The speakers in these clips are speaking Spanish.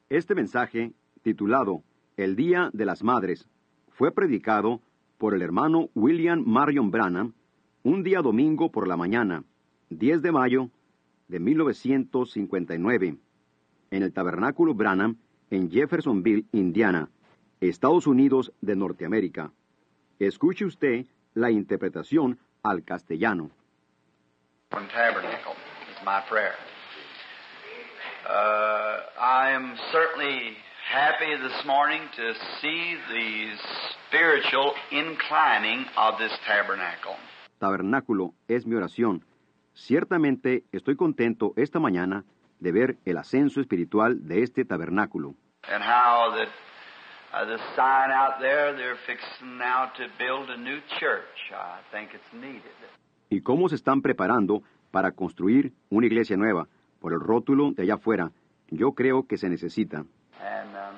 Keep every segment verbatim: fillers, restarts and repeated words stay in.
Este mensaje, titulado El Día de las Madres, fue predicado por el hermano William Marion Branham un día domingo por la mañana, diez de mayo de mil novecientos cincuenta y nueve, en el Tabernáculo Branham en Jeffersonville, Indiana, Estados Unidos de Norteamérica. Escuche usted la interpretación al castellano. From Tabernacle is my prayer. Uh, I am certainly happy this morning to see the spiritual inclining of this tabernacle. Tabernáculo es mi oración. Ciertamente estoy contento esta mañana de ver el ascenso espiritual de este tabernáculo. And how that uh, the sign out there, they're fixing now to build a new church. I think it's needed. Y cómo se están preparando para construir una iglesia nueva. Por el rótulo de allá afuera, yo creo que se necesita. And um,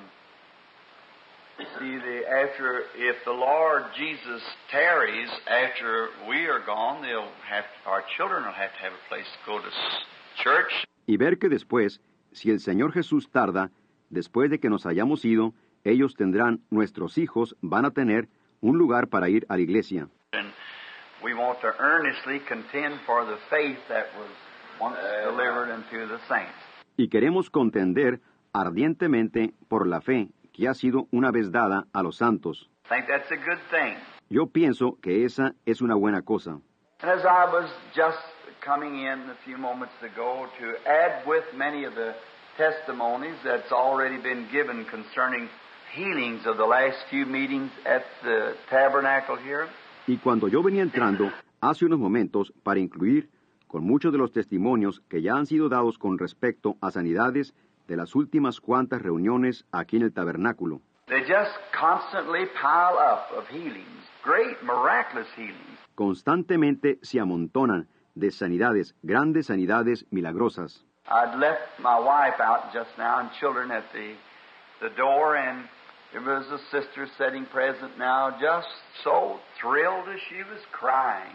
you see, the, after if the Lord Jesus tarries after we are gone, they'll have our children will have to have a place to go to church. Y ver que después, si el Señor Jesús tarda, después de que nos hayamos ido, ellos tendrán, nuestros hijos van a tener un lugar para ir a la iglesia. And we want to earnestly contend for the faith that was once delivered unto the saints. Y queremos contender ardientemente por la fe que ha sido una vez dada a los santos. I think that's a good thing. Yo pienso que esa es una buena cosa. And as I was just coming in a few moments ago to add with many of the testimonies that's already been given concerning healings of the last few meetings at the tabernacle here. Y cuando yo venía entrando hace unos momentos para incluir con muchos de los testimonios que ya han sido dados con respecto a sanidades de las últimas cuantas reuniones aquí en el tabernáculo. They just constantly pile up of healings, great miraculous healings. Constantemente se amontonan de sanidades, grandes sanidades milagrosas. I'd left my wife out just now and children at the, the door, and there was a sister sitting present now, just so thrilled as she was crying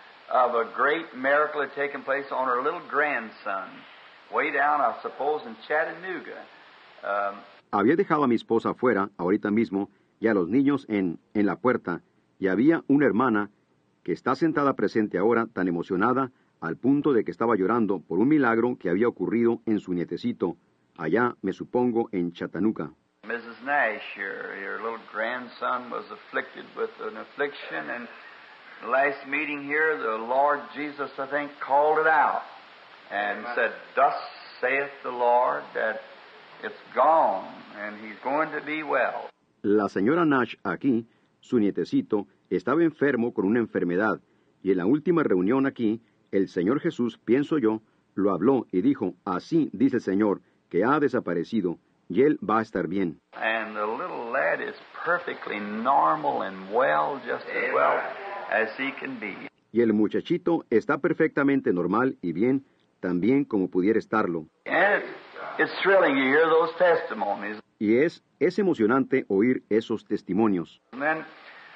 of a great miracle had taken place on her little grandson, way down, I suppose, in Chattanooga. Um, Había dejado a mi esposa afuera, ahorita mismo, y a los niños en, en la puerta, y había una hermana que está sentada presente ahora, tan emocionada, al punto de que estaba llorando por un milagro que había ocurrido en su nietecito, allá, me supongo, en Chattanooga. Missus Nash, your, your little grandson was afflicted with an affliction, and the last meeting here, the Lord Jesus, I think, called it out and said, "Thus saith the Lord, that it's gone, and he's going to be well." La señora Nash aquí, su nietecito, estaba enfermo con una enfermedad, y en la última reunión aquí, el Señor Jesús, pienso yo, lo habló y dijo, así dice el Señor, que ha desaparecido, y él va a estar bien. And the little lad is perfectly normal and well, just as well as he can be. Y el muchachito está perfectamente normal y bien, también como pudiera estarlo. And it's, it's thrilling to hear those testimonies. Y es, es emocionante oír esos testimonios. And then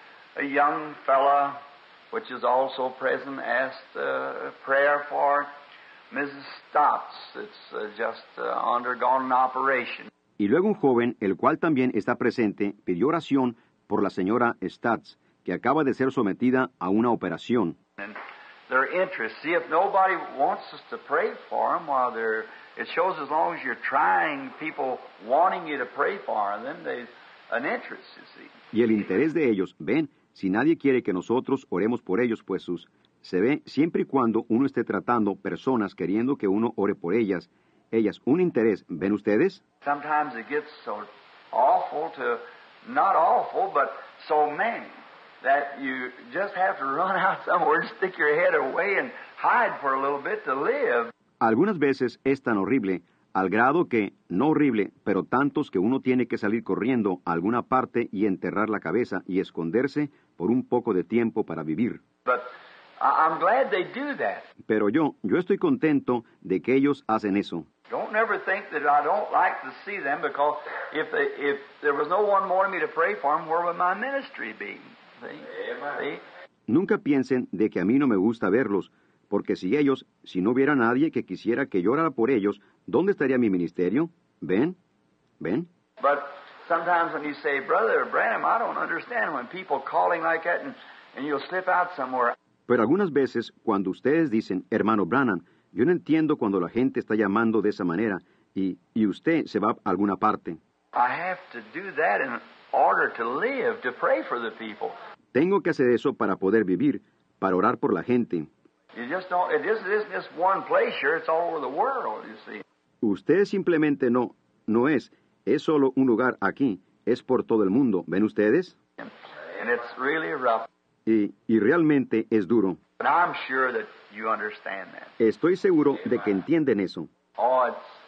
a young fella, which is also present, asked uh, prayer for Missus Stotts. It's uh, just uh, undergone an operation. Y luego un joven, el cual también está presente, pidió oración por la señora Stotts, que acaba de ser sometida a una operación. And their interest, see, if nobody wants us to pray for them, while they're, it shows as long as you're trying, people wanting you to pray for them, then there's an interest, you see. Y el interés de ellos, ven, si nadie quiere que nosotros oremos por ellos, pues sus, se ve siempre y cuando uno esté tratando personas queriendo que uno ore por ellas, ellas un interés, ¿ven ustedes? Sometimes it gets so awful to, not awful, but so many, that you just have to run out somewhere and stick your head away and hide for a little bit to live. Algunas veces es tan horrible, al grado que, no horrible, pero tantos que uno tiene que salir corriendo a alguna parte y enterrar la cabeza y esconderse por un poco de tiempo para vivir. But I'm glad they do that. Pero yo, yo estoy contento de que ellos hacen eso. Don't never think that I don't like to see them, because if they, if there was no one wanting me to pray for them, where would my ministry be? See? See? Nunca piensen de que a mí no me gusta verlos, porque si ellos, si no hubiera nadie que quisiera que yo orara por ellos, ¿dónde estaría mi ministerio? ¿Ven? ¿Ven? But sometimes when you say, Brother Branham, I don't understand when people calling like that and, and you'll slip out somewhere. Pero algunas veces, cuando ustedes dicen, hermano Branham, yo no entiendo cuando la gente está llamando de esa manera y, y usted se va a alguna parte. I have to do that in order to live, to pray for the people. Tengo que hacer eso para poder vivir, para orar por la gente. You just don't, it isn't, it isn't just one place here, it's all over the world, you see. Usted simplemente no, no es, es solo un lugar aquí, es por todo el mundo, ¿ven ustedes? And it's really rough. Y, y realmente es duro. But I'm sure that you understand that. Estoy seguro de que entienden eso. Oh,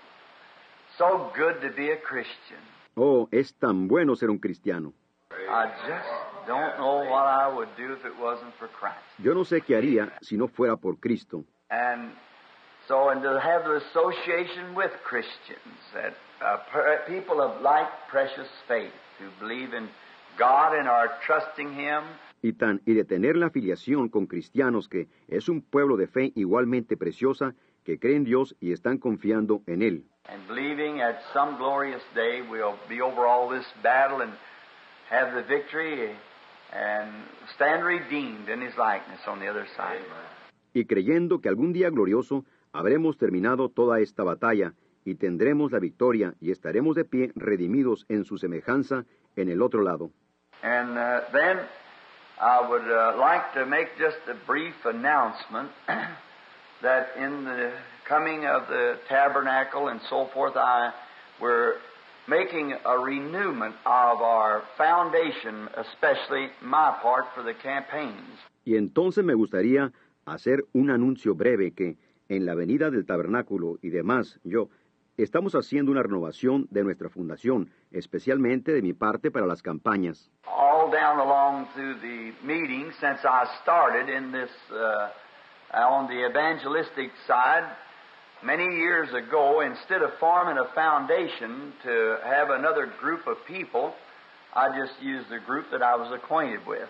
it's so good to be a Christian. Oh, es tan bueno ser un cristiano. I just don't know what I would do if it wasn't for Christ. Yo no sé qué haría si no fuera por Cristo. And so, and to have the association with Christians, that uh, per, people of like precious faith, who believe in God and are trusting Him. Y tan y de tener la afiliación con cristianos que es un pueblo de fe igualmente preciosa, que creen en Dios y están confiando en Él. And believing at some glorious day we'll be over all this battle and have the victory and stand redeemed in His likeness on the other side. Y creyendo que algún día glorioso habremos terminado toda esta batalla y tendremos la victoria y estaremos de pie redimidos en su semejanza en el otro lado. And uh, then I would uh, like to make just a brief announcement that in the coming of the tabernacle and so forth, I we're making a renewment of our foundation, especially my part for the campaigns. Y entonces me gustaría hacer un anuncio breve que en la venida del tabernáculo y demás, yo estamos haciendo una renovación de nuestra fundación, especialmente de mi parte para las campañas. All down along through the meetings since I started in this uh, on the evangelistic side many years ago, instead of forming a foundation to have another group of people, I just used the group that I was acquainted with,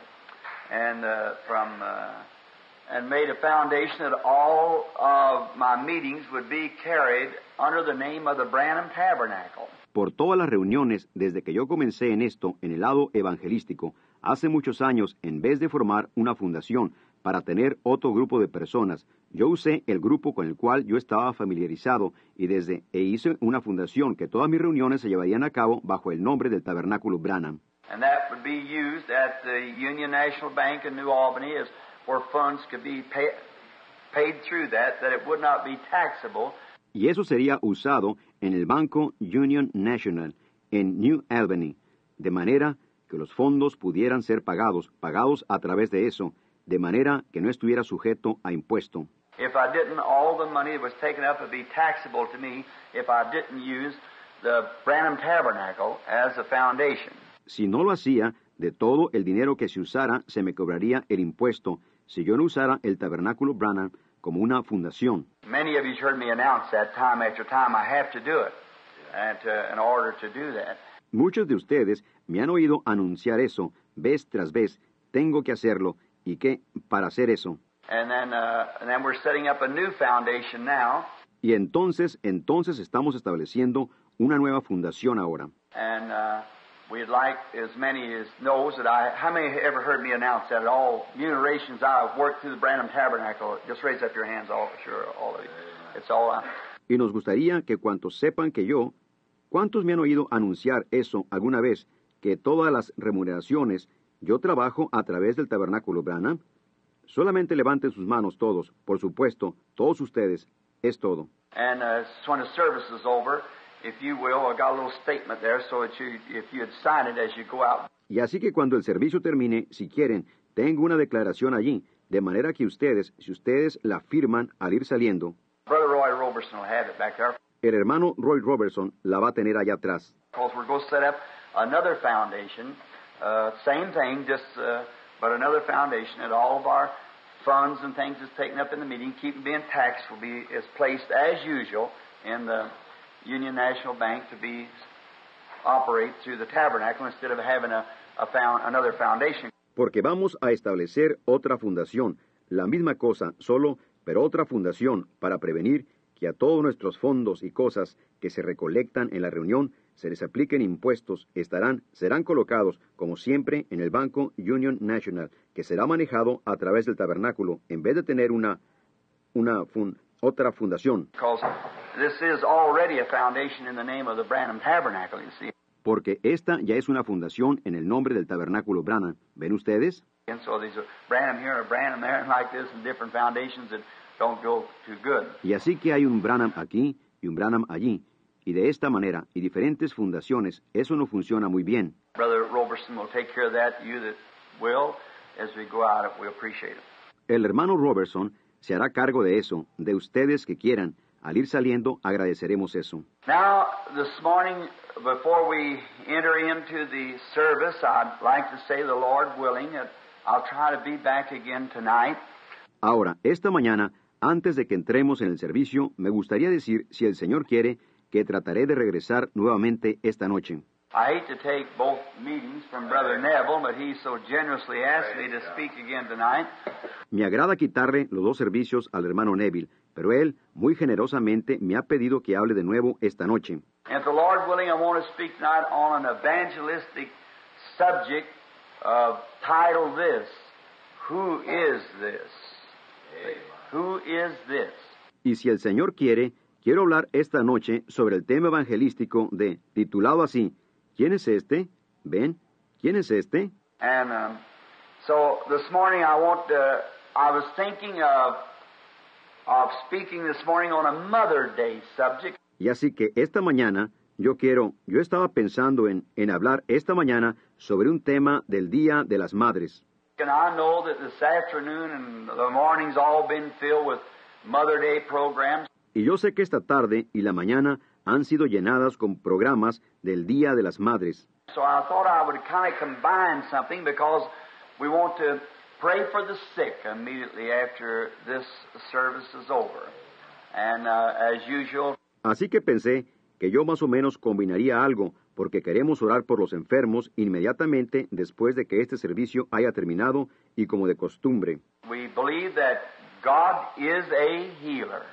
and uh, from uh, and made a foundation that all of my meetings would be carried under the name of the Branham Tabernacle. Por todas las reuniones, desde que yo comencé en esto, en el lado evangelístico, hace muchos años, en vez de formar una fundación para tener otro grupo de personas, yo usé el grupo con el cual yo estaba familiarizado y desde e hice una fundación que todas mis reuniones se llevarían a cabo bajo el nombre del Tabernáculo Branham. And that would be used at the Union National Bank in New Albany as where funds could be pay, paid through that, that it would not be taxable. Y eso sería usado en el Banco Union National en New Albany, de manera que los fondos pudieran ser pagados, pagados a través de eso, de manera que no estuviera sujeto a impuesto. If I didn't, all the money that was taken up would be taxable to me if I didn't use the Branham Tabernacle as a foundation. Si no lo hacía, de todo el dinero que se usara se me cobraría el impuesto si yo no usara el Tabernáculo Branham como una fundación. Many of you heard me announce that time after time. I have to do it, and to, in order to do that. Muchos de ustedes me han oído anunciar eso vez tras vez. Tengo que hacerlo y que para hacer eso. And then, uh, and then we're setting up a new foundation now. Y entonces, entonces estamos estableciendo una nueva fundación ahora. And uh, we'd like as many as knows that I. How many have ever heard me announce that at all generations I've worked through the Branham Tabernacle? Just raise up your hands, all sure, all of you. It's all. Uh, Y nos gustaría que cuantos sepan que yo, ¿cuántos me han oído anunciar eso alguna vez? Que todas las remuneraciones yo trabajo a través del Tabernáculo Branham. Solamente levanten sus manos todos, por supuesto, todos ustedes, es todo. And uh, when the service is over, if you will, I got a little statement there, so that you, if you'd sign it as you go out. Y así que cuando el servicio termine, si quieren, tengo una declaración allí, de manera que ustedes, si ustedes la firman al ir saliendo, Brother Roy Robertson will have it back there. el hermano Roy Robertson la va a tener allá atrás. Because we're going to set up another foundation, uh, same thing, just uh, but another foundation, and all of our funds and things that's taken up in the meeting, keep being taxed, will be is placed as usual in the Union National Bank to be operate through the tabernacle instead of having a, a found, another foundation. Porque vamos a establecer otra fundación, la misma cosa, solo, pero otra fundación, para prevenir que a todos nuestros fondos y cosas que se recolectan en la reunión se les apliquen impuestos, estarán, serán colocados, como siempre, en el Banco Union National, que será manejado a través del tabernáculo, en vez de tener una, una fun, otra fundación. This is already a foundation in the name of the Branham Tabernacle, you see. Porque esta ya es una fundación en el nombre del tabernáculo Branham. ¿Ven ustedes? And so these are Branham here and Branham there and like this and different foundations that don't go too good. Y así que hay un Branham aquí y un Branham allí. Y de esta manera, y diferentes fundaciones, eso no funciona muy bien. Brother Robertson will take care of that. You that will, as we go out, we appreciate it. El hermano Robertson se hará cargo de eso, de ustedes que quieran. Al ir saliendo, agradeceremos eso. Now, this morning, before we enter into the service, I'd like to say, the Lord willing, that I'll try to be back again tonight. Ahora, esta mañana, antes de que entremos en el servicio, me gustaría decir, si el Señor quiere, que trataré de regresar nuevamente esta noche. I hate to take both meetings from Brother Neville, but he so generously asked me to speak again tonight. Me agrada quitarle los dos servicios al hermano Neville, pero él, muy generosamente, me ha pedido que hable de nuevo esta noche. And the Lord willing, I want to speak tonight on an evangelistic subject uh, titled this, Who is this? Who is this? Y si el Señor quiere, quiero hablar esta noche sobre el tema evangelístico de, titulado así, ¿quién es este? ¿Ven? ¿Quién es este? And um, so this morning I want to, I was thinking of of speaking this morning on a Mother Day subject. Y así que esta mañana yo quiero, yo estaba pensando en, en hablar esta mañana sobre un tema del Día de las Madres. And I know that this afternoon and the morning's all been filled with Mother Day programs. Y yo sé que esta tarde y la mañana han sido llenadas con programas del Día de las Madres. So I thought I would kind of combine something because we want to pray for the sick immediately after this service is over. And uh, as usual. Así que pensé que yo más o menos combinaría algo, porque queremos orar por los enfermos inmediatamente después de que este servicio haya terminado y como de costumbre. We believe that God is a healer,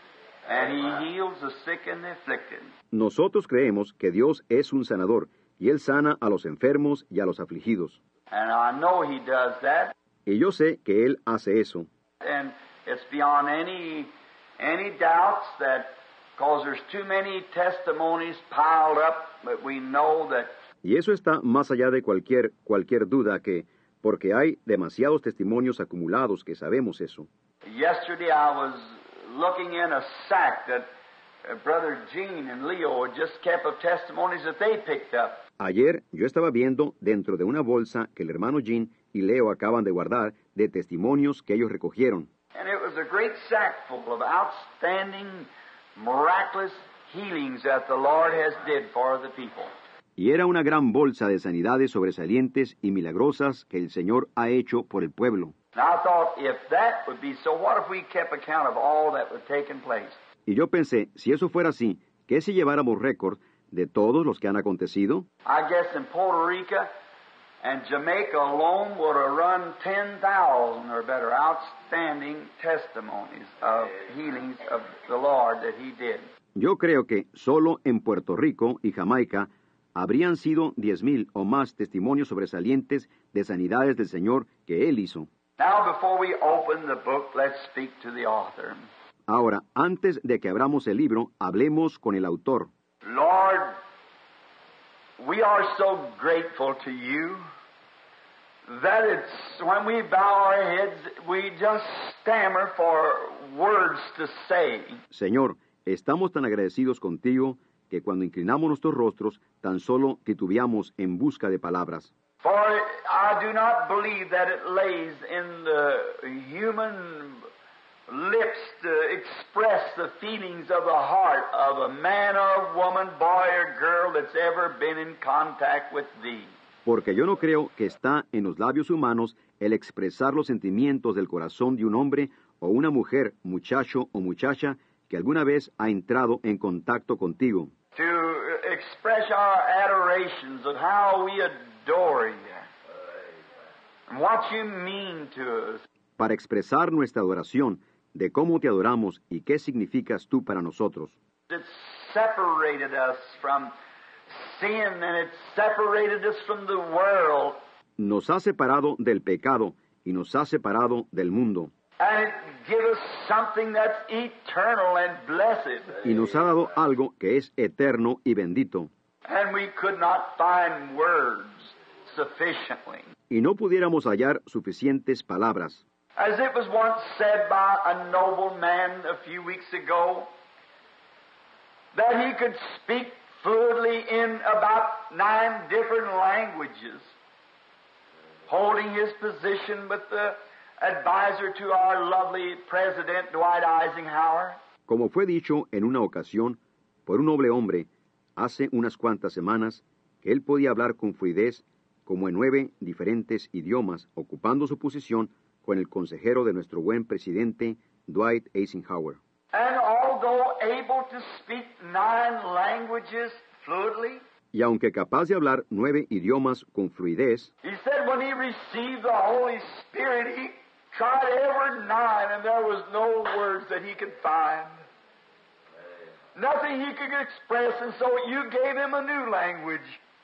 and He heals the sick and the afflicted. Nosotros creemos que Dios es un sanador, y Él sana a los enfermos y a los afligidos. And I know He does that. Y yo sé que Él hace eso. And it's beyond any any doubts that, because there's too many testimonies piled up, but we know that. Y eso está más allá de cualquier cualquier duda que, porque hay demasiados testimonios acumulados que sabemos eso. Yesterday I was looking in a sack that uh, Brother Gene and Leo had just kept of testimonies that they picked up. Ayer yo estaba viendo dentro de una bolsa que el hermano Jean y Leo acaban de guardar de testimonios que ellos recogieron. And it was a great sack full of outstanding, miraculous healings that the Lord has did for the people. Y era una gran bolsa de sanidades sobresalientes y milagrosas que el Señor ha hecho por el pueblo. And I thought, if that would be so, what if we kept account of all that was taking place? Y yo pensé, si eso fuera así, ¿qué si lleváramos récord de todos los que han acontecido? I guess in Puerto Rico and Jamaica alone would have run ten thousand or better outstanding testimonies of healings of the Lord that He did. Yo creo que solo en Puerto Rico y Jamaica habrían sido diez mil o más testimonios sobresalientes de sanidades del Señor que Él hizo. Now, before we open the book, let's speak to the author. Ahora, antes de que abramos el libro, hablemos con el autor. Lord, we are so grateful to You that it's when we bow our heads, we just stammer for words to say. Señor, estamos tan agradecidos contigo que cuando inclinamos nuestros rostros, tan solo titubeamos en busca de palabras. For I do not believe that it lays in the human lips to express the feelings of the heart of a man or woman, boy or girl that's ever been in contact with Thee. Porque yo no creo que está en los labios humanos el expresar los sentimientos del corazón de un hombre o una mujer, muchacho o muchacha, que alguna vez ha entrado en contacto contigo. To express our adorations of how we adore You and what You mean to us. Para expresar nuestra adoración de cómo te adoramos y qué significas tú para nosotros. It separated us from sin and it separated us from the world. Nos ha separado del pecado y nos ha separado del mundo. And it gives us something that's eternal and blessed. Y nos ha dado algo que es eterno y bendito. And we could not find words sufficiently. Y no pudiéramos hallar suficientes palabras. As it was once said by a noble man a few weeks ago, that he could speak fluently in about nine different languages, holding his position with the advisor to our lovely President Dwight Eisenhower. Como fue dicho en una ocasión por un noble hombre hace unas cuantas semanas, que él podía hablar con fluidez como en nueve diferentes idiomas, ocupando su posición con el consejero de nuestro buen presidente Dwight Eisenhower. And although able to speak nine languages fluently, Y aunque capaz de hablar nueve idiomas con fluidez, he said when he received the Holy Spirit, he tried every nine and there was no words that he could find. Nothing he could express, and so you gave him a new language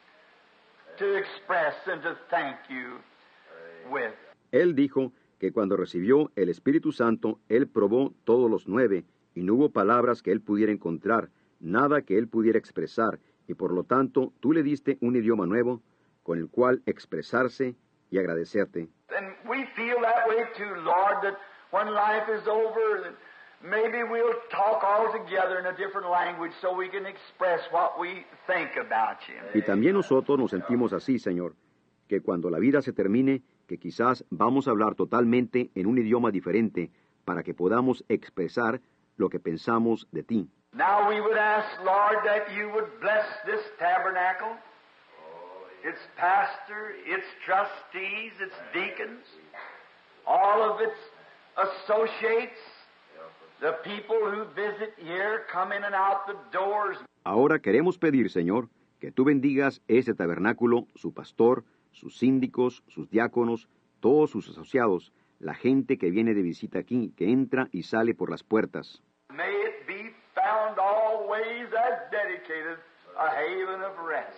to express and to thank you with. él dijo que cuando recibió el Espíritu Santo, él probó todos los nueve, y no hubo palabras que él pudiera encontrar, nada que él pudiera expresar, y por lo tanto tú le diste un idioma nuevo con el cual expresarse y agradecerte. And we feel that way too, Lord, that when life is over, that maybe we'll talk all together in a different language so we can express what we think about you. Y también nosotros nos sentimos así, Señor, que cuando la vida se termine, que quizás vamos a hablar totalmente en un idioma diferente para que podamos expresar lo que pensamos de ti. Now we would ask, Lord, that you would bless this tabernacle, its pastor, its trustees, its deacons, all of its associates, the people who visit here, come in and out the doors. Ahora queremos pedir, Señor, que tú bendigas este tabernáculo, su pastor, sus síndicos, sus diáconos, todos sus asociados, la gente que viene de visita aquí, que entra y sale por las puertas. May it be found always as dedicated a haven of rest,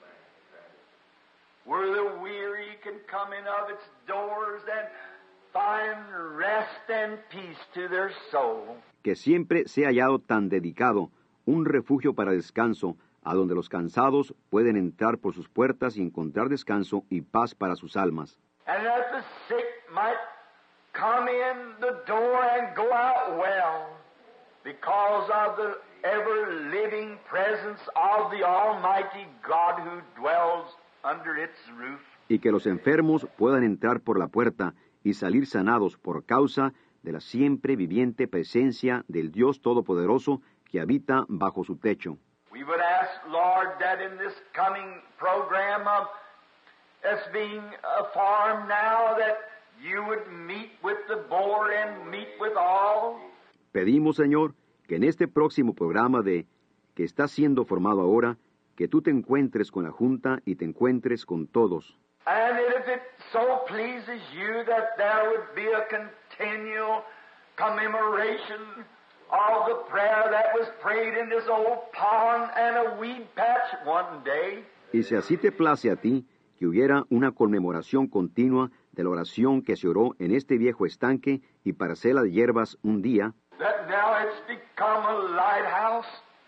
where the weary can come in of its doors and find rest and peace to their soul. Que siempre sea hallado tan dedicado, un refugio para descanso, a donde los cansados pueden entrar por sus puertas y encontrar descanso y paz para sus almas. And that the sick might come in the door and go out well, because of the ever-living presence of the Almighty God who dwells under its roof. Y que los enfermos puedan entrar por la puerta y salir sanados por causa de la siempre viviente presencia del Dios Todopoderoso que habita bajo su techo. We would ask, Lord, that in this coming program of as being a farm now, that you would meet with the board and meet with all. Pedimos, Señor, que en este próximo programa de que está siendo formado ahora, que tú te encuentres con la Junta y te encuentres con todos. And if it so pleases you that there would be a continual commemoration of the prayer that was prayed in this old pond and a weed patch one day. Y si así te place a ti, que hubiera una conmemoración continua de la oración que se oró en este viejo estanque y parcela de hierbas un día, That now it's become a lighthouse,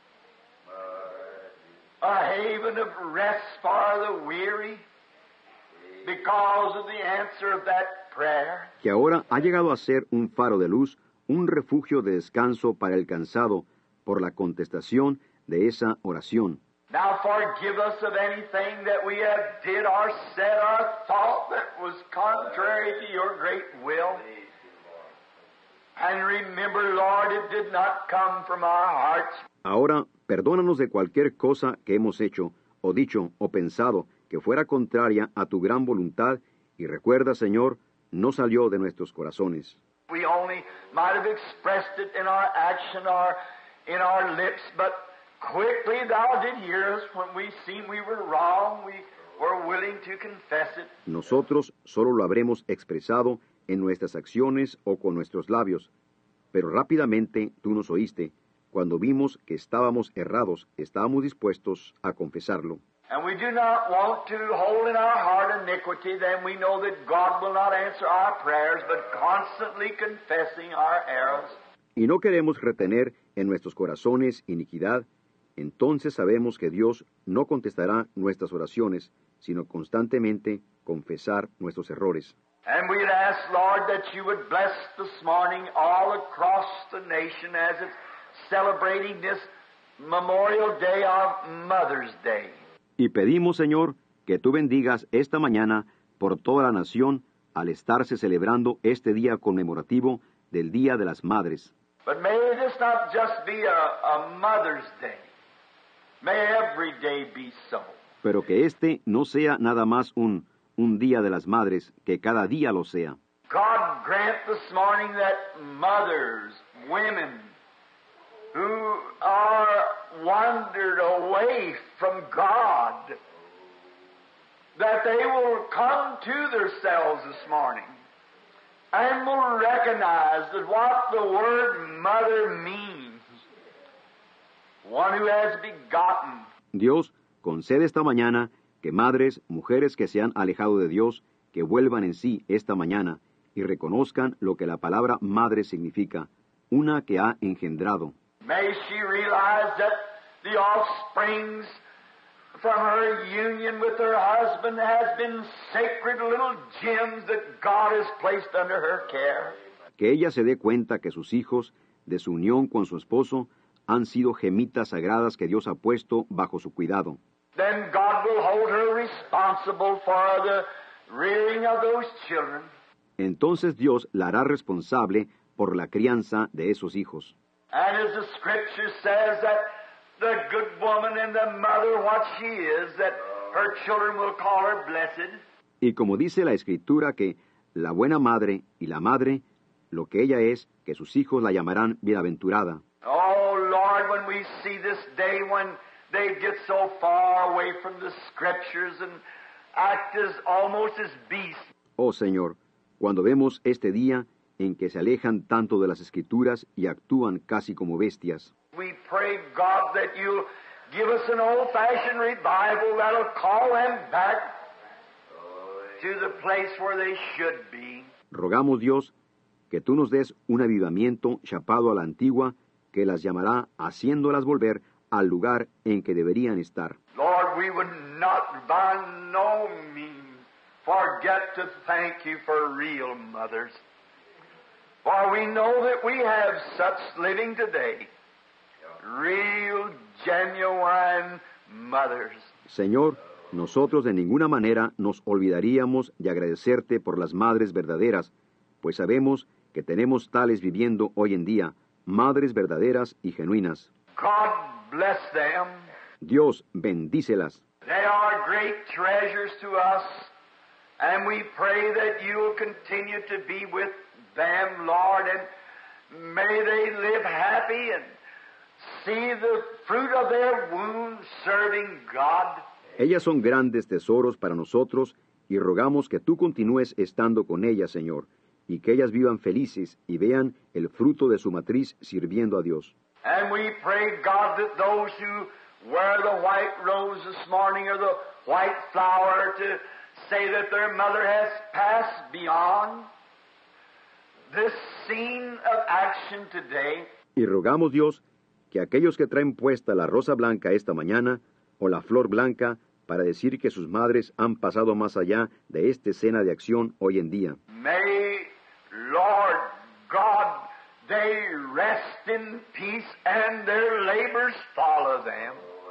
a haven of rest for the weary, because of the answer of that prayer. que ahora ha llegado a ser un faro de luz, un refugio de descanso para el cansado, por la contestación de esa oración. Now forgive us of anything that we have did or said or thought that was contrary to your great will. And remember, Lord, it did not come from our hearts. Ahora, perdónanos de cualquier cosa que hemos hecho, o dicho, o pensado, que fuera contraria a tu gran voluntad, y recuerda, Señor, no salió de nuestros corazones. We only might have expressed it in our action or in our lips, but quickly thou did hear us when we seen we were wrong. We were willing to confess it. Nosotros solo lo habremos expresado en nuestras acciones o con nuestros labios, Pero rápidamente tú nos oíste. Cuando vimos que estábamos errados, estábamos dispuestos a confesarlo. And we do not want to hold in our heart iniquity, then we know that God will not answer our prayers, but constantly confessing our errors. Y no queremos retener en nuestros corazones iniquidad, entonces sabemos que Dios no contestará nuestras oraciones, sino constantemente confesar nuestros errores. And we'd ask, Lord, that you would bless this morning all across the nation as it's celebrating this Memorial Day of Mother's Day. Y pedimos, Señor, que tú bendigas esta mañana por toda la nación al estarse celebrando este día conmemorativo del Día de las Madres. But may this not just be a, a Mother's Day. May every day be so. Pero que este no sea nada más un, un Día de las Madres, que cada día lo sea. God grant this morning that mothers, women, who are wandered away from God, that they will come to themselves this morning and will recognize that what the word mother means, one who has begotten. Dios concede esta mañana que madres, mujeres que se han alejado de Dios, que vuelvan en sí esta mañana y reconozcan lo que la palabra madre significa, una que ha engendrado. May she realize that the offsprings from her union with her husband has been sacred little gems that God has placed under her care. Que ella se dé cuenta que sus hijos, de su unión con su esposo, han sido gemitas sagradas que Dios ha puesto bajo su cuidado. Then God will hold her responsible for the rearing of those children. Entonces Dios la hará responsable por la crianza de esos hijos. And as the Scripture says that the good woman and the mother, what she is, that her children will call her blessed. Y como dice la Escritura que la buena madre y la madre, lo que ella es, que sus hijos la llamarán bienaventurada. Oh, Lord, when we see this day when they get so far away from the Scriptures and act as almost as beasts. Oh Señor, cuando vemos este día en que se alejan tanto de las Escrituras y actúan casi como bestias. We pray, God, that you'll give us an old-fashioned revival that'll call them back to the place where they should be. Rogamos, Dios, que tú nos des un avivamiento chapado a la antigua que las llamará haciéndolas volver al lugar en que deberían estar. Lord, we would not by no means forget to thank you for real mothers. For we know that we have such living today. Real, genuine mothers. Señor, nosotros de ninguna manera nos olvidaríamos de agradecerte por las madres verdaderas, pues sabemos que tenemos tales viviendo hoy en día, madres verdaderas y genuinas. God bless them. Dios, bendícelas. They are great treasures to us, and we pray that you will continue to be with them, Lord, and may they live happy and see the fruit of their womb serving God. Ellas son grandes tesoros para nosotros y rogamos que tú continúes estando con ellas, Señor, y que ellas vivan felices y vean el fruto de su matriz sirviendo a Dios. And we pray, God, that those who wear the white rose this morning or the white flower to say that their mother has passed beyond this scene of action today. Y rogamos, Dios, que aquellos que traen puesta la rosa blanca esta mañana o la flor blanca para decir que sus madres han pasado más allá de esta escena de acción hoy en día. May, Lord God, they rest in peace and their labors follow them.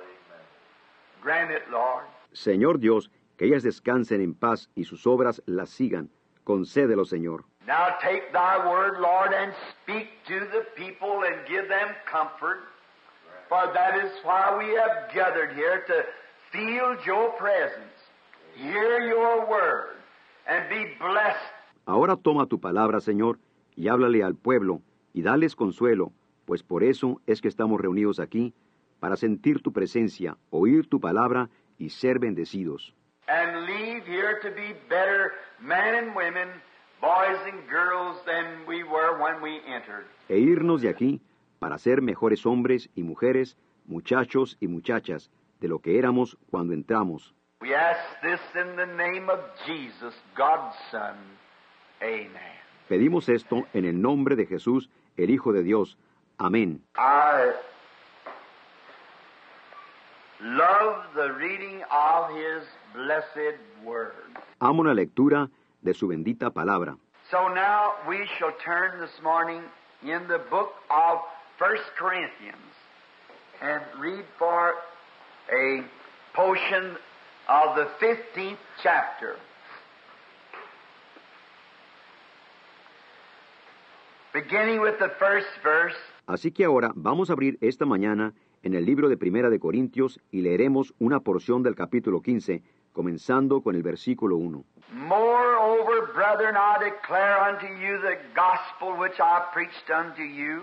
Grant it, Lord. Señor Dios, que ellas descansen en paz y sus obras las sigan. Concédelo, Señor. Now take thy word, Lord, and speak to the people and give them comfort. For that is why we have gathered here, to feel your presence, hear your word, and be blessed. Ahora toma tu palabra, Señor, y háblale al pueblo, y dales consuelo, pues por eso es que estamos reunidos aquí, para sentir tu presencia, oír tu palabra y ser bendecidos. And leave here to be better men and women boys and girls than we were when we entered. E irnos de aquí para ser mejores hombres y mujeres, muchachos y muchachas, de lo que éramos cuando entramos. We ask this in the name of Jesus, God's Son. Amen. Pedimos esto en el nombre de Jesús, el Hijo de Dios. Amén. I love the reading of His blessed Word. Amo la lectura de su bendita palabra. So now we shall turn this morning in the book of First Corinthians and read for a portion of the fifteenth chapter. Beginning with the first verse. Así que ahora vamos a abrir esta mañana en el libro de Primera de Corintios y leeremos una porción del capítulo quince, comenzando con el versículo uno. Moreover, brethren, I declare unto you the gospel which I preached unto you,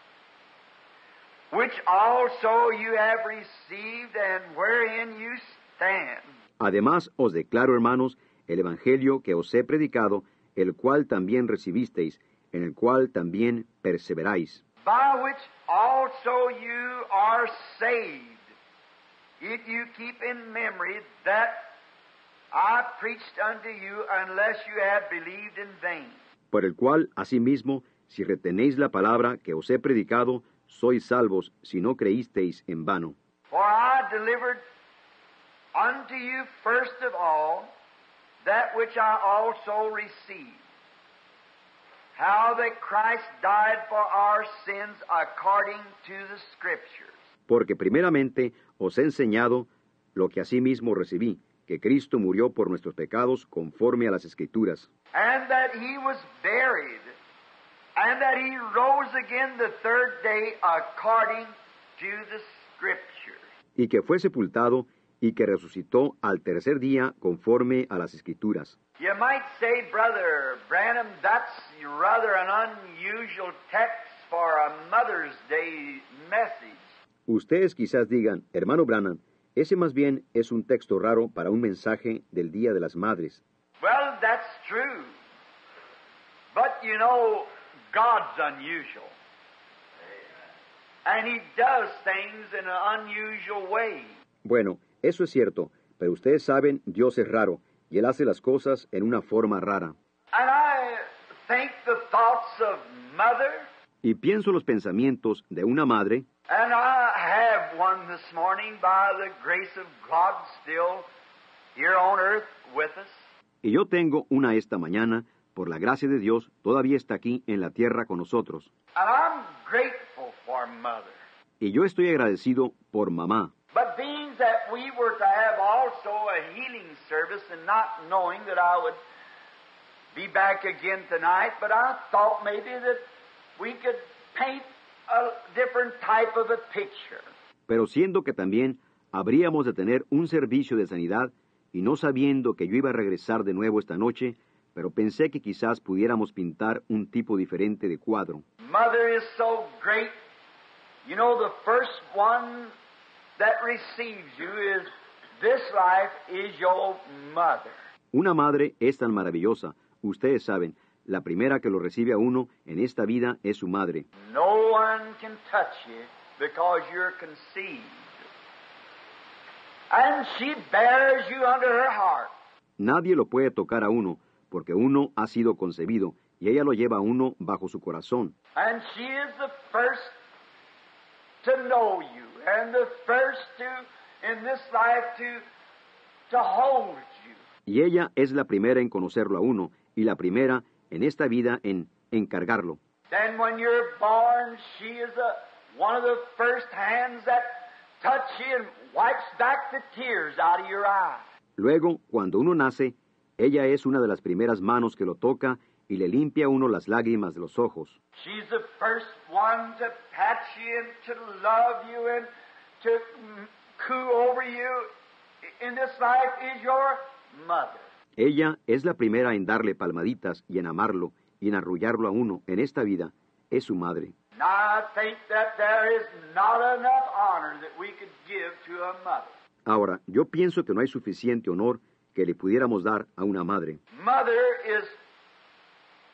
which also you have received, and wherein you stand. Además os declaro, hermanos, el evangelio que os he predicado, el cual también recibisteis, en el cual también perseveráis. By which also you are saved, if you keep in memory that I preached unto you, unless you have believed in vain. Por el cual, asimismo, si retenéis la palabra que os he predicado, sois salvos, si no creísteis en vano. For I delivered unto you first of all that which I also received, how that Christ died for our sins according to the Scriptures. Porque primeramente os he enseñado lo que asimismo recibí, que Cristo murió por nuestros pecados conforme a las Escrituras, And that He was buried, and that He rose again the third day according to the Scriptures. y que fue sepultado y que resucitó al tercer día conforme a las Escrituras. You might say, Brother Branham, that's rather an unusual text for a Mother's Day message. Ustedes quizás digan, hermano Branham, ese más bien es un texto raro para un mensaje del Día de las Madres. Well, that's true. But you know, God's unusual. And He does things in an unusual way. Bueno, eso es cierto, pero ustedes saben, Dios es raro, y Él hace las cosas en una forma rara. And I think the thoughts of Mother, Y pienso los pensamientos de una madre, and I have one this morning by the grace of God still here on earth with us. y yo tengo una esta mañana, por la gracia de Dios, todavía está aquí en la tierra con nosotros. And I'm grateful for Mother. Y yo estoy agradecido por mamá. But being that we were to have also a healing service and not knowing that I would be back again tonight, but I thought maybe that we could paint a different type of a picture. Pero siendo que también habríamos de tener un servicio de sanidad, y no sabiendo que yo iba a regresar de nuevo esta noche, pero pensé que quizás pudiéramos pintar un tipo diferente de cuadro. Mother is so great. You know, the first one that receives you is, this life is your mother. Una madre es tan maravillosa. Ustedes saben, la primera que lo recibe a uno en esta vida es su madre. No one can touch you because you're conceived. And she bears you under her heart. Nadie lo puede tocar a uno, porque uno ha sido concebido, y ella lo lleva a uno bajo su corazón. And she is the first to know you, and the first to, in this life, to, to hold you. Y ella es la primera en conocerlo a uno, y la primera en esta vida en encargarlo. Then when you're born, she is a, one of the first hands that touch you and wipes back the tears out of your eyes. Luego, cuando uno nace, ella es una de las primeras manos que lo toca y le limpia a uno las lágrimas de los ojos. She's the first one to pat you and to love you and to coo over you. In this life is your mother. Ella es la primera en darle palmaditas y en amarlo y en arrullarlo a uno en esta vida. Es su madre. Now I think that there is not enough honor that we could give to a mother. Ahora, yo pienso que no hay suficiente honor que le pudiéramos dar a una madre. Mother is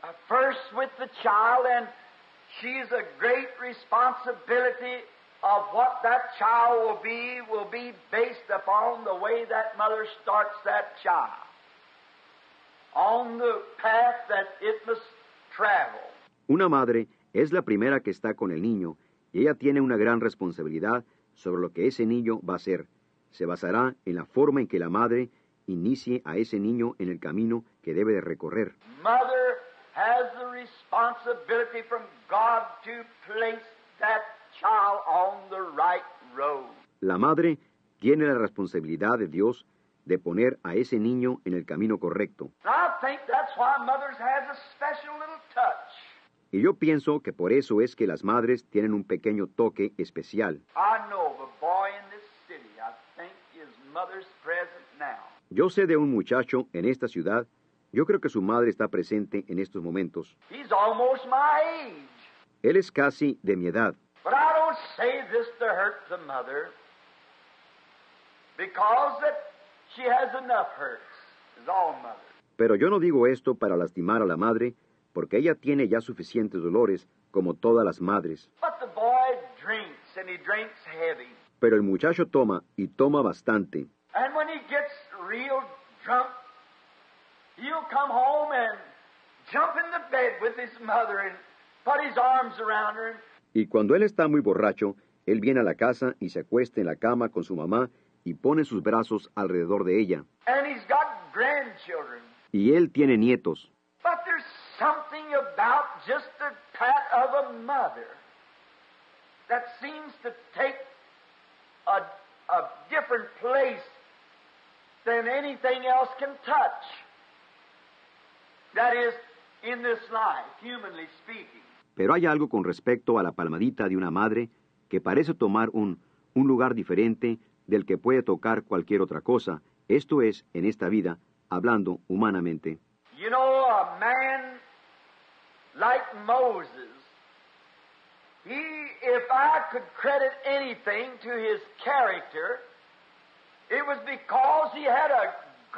uh, first with the child, and she's a great responsibility of what that child will be, will be based upon the way that mother starts that child, on the path that it must travel. Una madre es la primera que está con el niño, y ella tiene una gran responsabilidad sobre lo que ese niño va a ser. Se basará en la forma en que la madre inicie a ese niño en el camino que debe de recorrer. Mother has the responsibility from God to place that child on the right road. La madre tiene la responsabilidad de Dios de poner a ese niño en el camino correcto. I think that's why mothers has a special little touch. Y yo pienso que por eso es que las madres tienen un pequeño toque especial. I know of a boy in this city, I think his mother's present now. Yo sé de un muchacho en esta ciudad, yo creo que su madre está presente en estos momentos. He's almost my age. Él es casi de mi edad. But I don't say this to hurt the mother, because that she has enough hurts, as all mothers. Pero yo no digo esto para lastimar a la madre, porque ella tiene ya suficientes dolores, como todas las madres. But the boy drinks, and he drinks heavy. Pero el muchacho toma, y toma bastante. And when he gets real drunk, he'll come home and jump in the bed with his mother and put his arms around her. Y cuando él está muy borracho, él viene a la casa y se acuesta en la cama con su mamá y pone sus brazos alrededor de ella. And he's got grandchildren. Y él tiene nietos. But there's something about just the pat of a mother that seems to take a, a different place than anything else can touch. That is, in this life, humanly speaking. Pero hay algo con respecto a la palmadita de una madre que parece tomar un, un lugar diferente del que puede tocar cualquier otra cosa. Esto es, en esta vida, hablando humanamente. You know, a man like Moses, he, if I could credit anything to his character, it was because he had a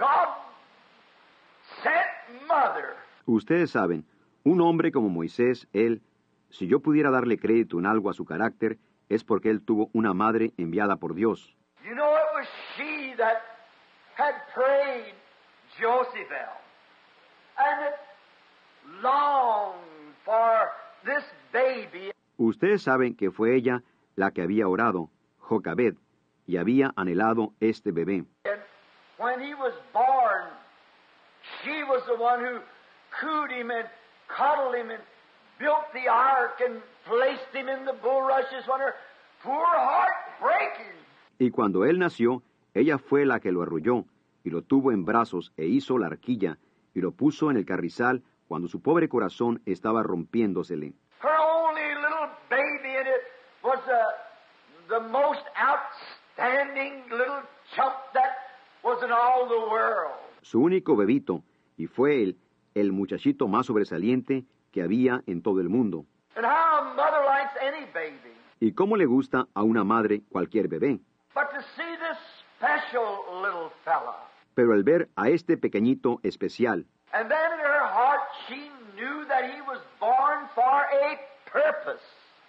God-sent mother. Ustedes saben, un hombre como Moisés, él, si yo pudiera darle crédito en algo a su carácter, es porque él tuvo una madre enviada por Dios. You know, it was she that had prayed Josephel, and it longed for this baby. Ustedes saben que fue ella la que había orado, Jocabed, y había anhelado este bebé. And when he was born, she was the one who cooed him and cuddled him and built the ark and placed him in the bulrushes when her poor heart breaking. Y cuando él nació, ella fue la que lo arrulló, y lo tuvo en brazos, e hizo la arquilla, y lo puso en el carrizal, cuando su pobre corazón estaba rompiéndosele. Her only little baby, and it was uh, the most outstanding little chump that was in all the world. Su único bebito, y fue él, el muchachito más sobresaliente que había en todo el mundo. And how a mother likes any baby. Y cómo le gusta a una madre cualquier bebé. But to see this special little fella. Pero al ver a este pequeñito especial, And then in her heart she knew that he was born for a purpose.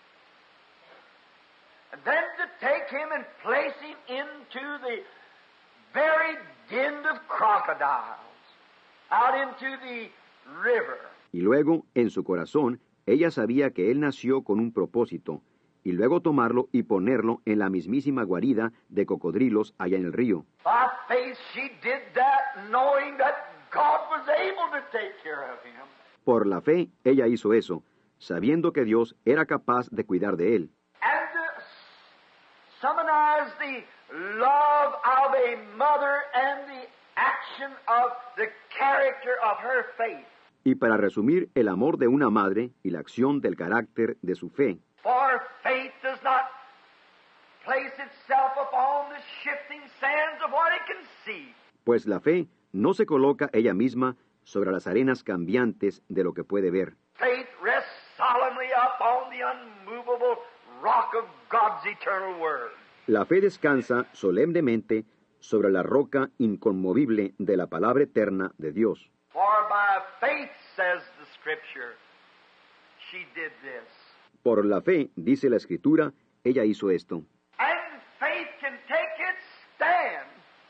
And then to take him and place him into the very den of crocodiles, out into the river. y luego, en su corazón, ella sabía que él nació con un propósito, y luego tomarlo y ponerlo en la mismísima guarida de cocodrilos allá en el río. By faith she did that, knowing that God was able to take care of him. Por la fe, ella hizo eso, sabiendo que Dios era capaz de cuidar de él. And to summarize the love of a mother and the action of the character of her faith. Y para resumir el amor de una madre y la acción del carácter de su fe. For faith does not place itself upon the shifting sands of what it can see. Pues la fe no se coloca ella misma sobre las arenas cambiantes de lo que puede ver. Faith rests solemnly upon the unmovable rock of God's eternal word. La fe descansa solemnemente sobre la roca inconmovible de la palabra eterna de Dios. For by faith, says the Scripture, she did this. Por la fe, dice la Escritura, ella hizo esto. And faith can take its stand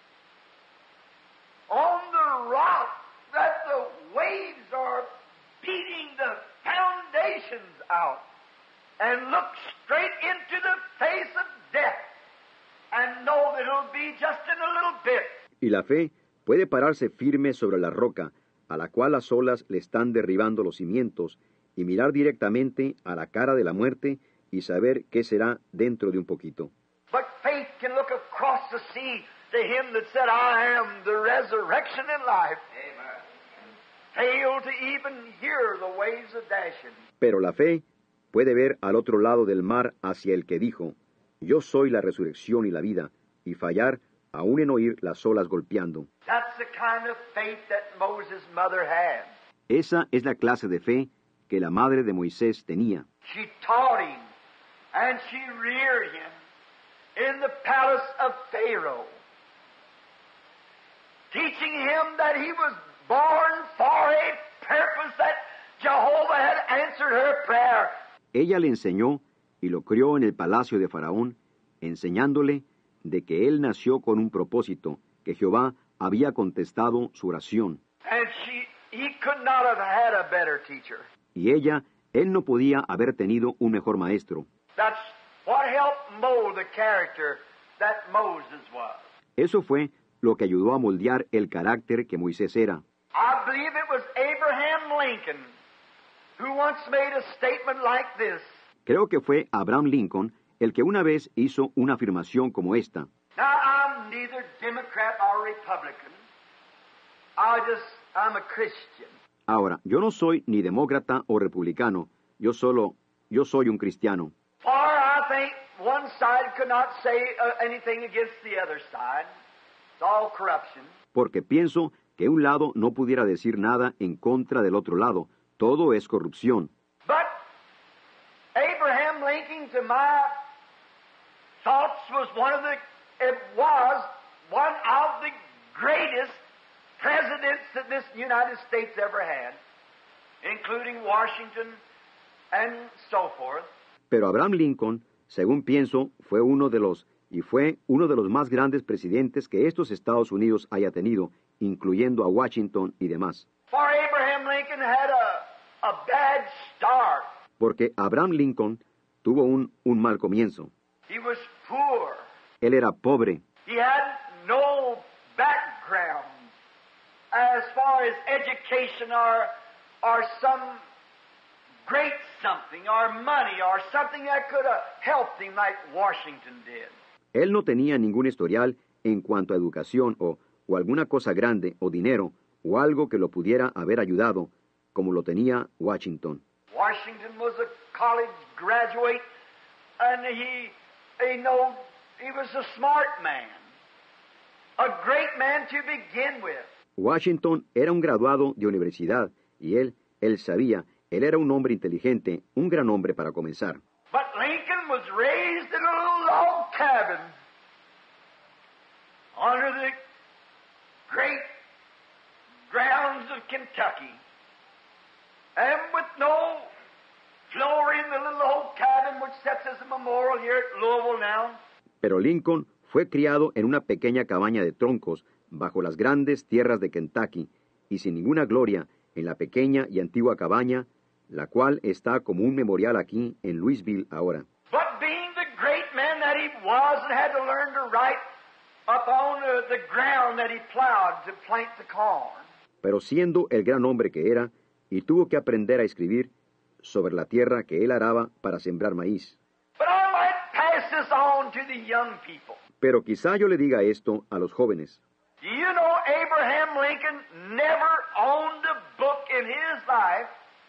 on the rock that the waves are beating the foundations out, and look straight into the face of death and know that it'll be just in a little bit. Y la fe puede pararse firme sobre la roca, a la cual las olas le están derribando los cimientos, y mirar directamente a la cara de la muerte y saber qué será dentro de un poquito. But faith can look across the sea to him that said, I am the resurrection and life. Amen. Fail to even hear the waves of dashing. Pero la fe puede ver al otro lado del mar hacia el que dijo, yo soy la resurrección y la vida, y fallar aún en oír las olas golpeando. That's the kind of faith that Moses' mother had. Esa es la clase de fe que la madre de Moisés tenía. She taught him and she reared him in the palace of Pharaoh, teaching him that he was born for a purpose, that Jehovah had answered her prayer. Ella le enseñó y lo crió en el palacio de Faraón, enseñándole de que él nació con un propósito, que Jehová había contestado su oración. And she, he could not have had a better teacher. Y ella, él no podía haber tenido un mejor maestro. That's what helped mold the character that Moses was. Eso fue lo que ayudó a moldear el carácter que Moisés era. I believe it was Abraham Lincoln who once made a statement like this. Creo que fue Abraham Lincoln el que una vez hizo una afirmación como esta. Now, I'm neither Democrat or Republican. I just, I'm a Christian. Ahora, yo no soy ni demócrata o republicano, yo solo, yo soy un cristiano. For I think one side could not say uh, anything against the other side. It's all corruption. Porque pienso que un lado no pudiera decir nada en contra del otro lado. Todo es corrupción. But Abraham Lincoln, to my thoughts, was one of the, it was one of the greatest presidents that this United States ever had, including Washington and so forth. Pero Abraham Lincoln, según pienso, fue uno de los y fue uno de los más grandes presidentes que estos Estados Unidos haya tenido, incluyendo a Washington y demás. For Abraham Lincoln had a, a bad start. Porque Abraham Lincoln tuvo un, un mal comienzo. He was poor. Él era pobre. He had no background as far as education or, or some great something or money or something that could have helped him like Washington did. Él no tenía ningún historial en cuanto a educación o, o alguna cosa grande o dinero o algo que lo pudiera haber ayudado como lo tenía Washington. Washington was a college graduate and he, he, know, he was a smart man, a great man to begin with. Washington era un graduado de universidad y él, él sabía, él era un hombre inteligente, un gran hombre para comenzar. But Lincoln was raised in a little log cabin under the great grounds of Kentucky, and with no floor in the little old cabin which sets as a memorial here at Louisville now. Pero Lincoln fue criado en una pequeña cabaña de troncos bajo las grandes tierras de Kentucky y sin ninguna gloria en la pequeña y antigua cabaña, la cual está como un memorial aquí en Louisville ahora. But being the great man that he was and had to learn to write upon uh, the ground that he plowed to plant the corn. Pero siendo el gran hombre que era, y tuvo que aprender a escribir sobre la tierra que él araba para sembrar maíz. But I might pass this on to the young people. Pero quizá yo le diga esto a los jóvenes. Do you know Abraham Lincoln never owned a book in his life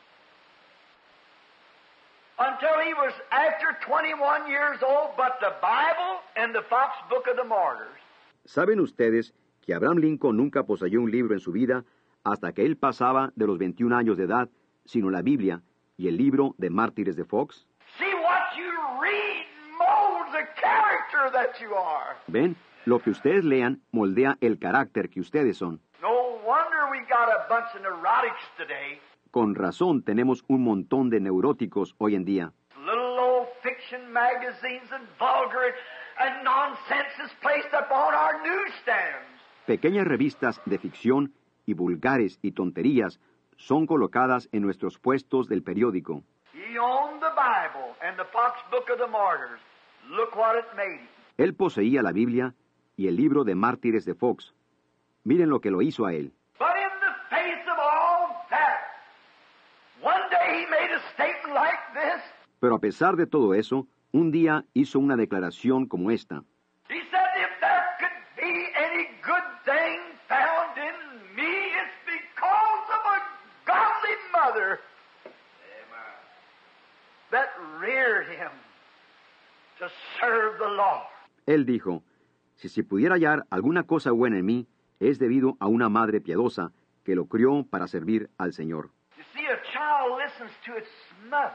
until he was after twenty-one years old, but the Bible and the Fox Book of the Martyrs. ¿Saben ustedes que Abraham Lincoln nunca poseyó un libro en su vida hasta que él pasaba de los veintiún años de edad, sino la Biblia y el libro de Mártires de Fox? See, what you read molds the character that you are. ¿Ven? Lo que ustedes lean moldea el carácter que ustedes son. No wonder we got a bunch of neurotics today. Con razón tenemos un montón de neuróticos hoy en día. Little old fiction magazines and vulgar and nonsense is placed upon our newsstands. Pequeñas revistas de ficción y vulgares y tonterías son colocadas en nuestros puestos del periódico. He owned the Bible and the Fox Book of the Martyrs. Look what it made him. Él poseía la Biblia y el libro de mártires de Fox. Miren lo que lo hizo a él. But in the face of all that, one day he made a statement like this. Pero a pesar de todo eso, un día hizo una declaración como esta. He said, if there could be any good thing found in me, it's because of a godly mother that reared him to serve the Lord. Él dijo, si se pudiera hallar alguna cosa buena en mí, es debido a una madre piadosa que lo crió para servir al Señor. You see, a child listens to its mother.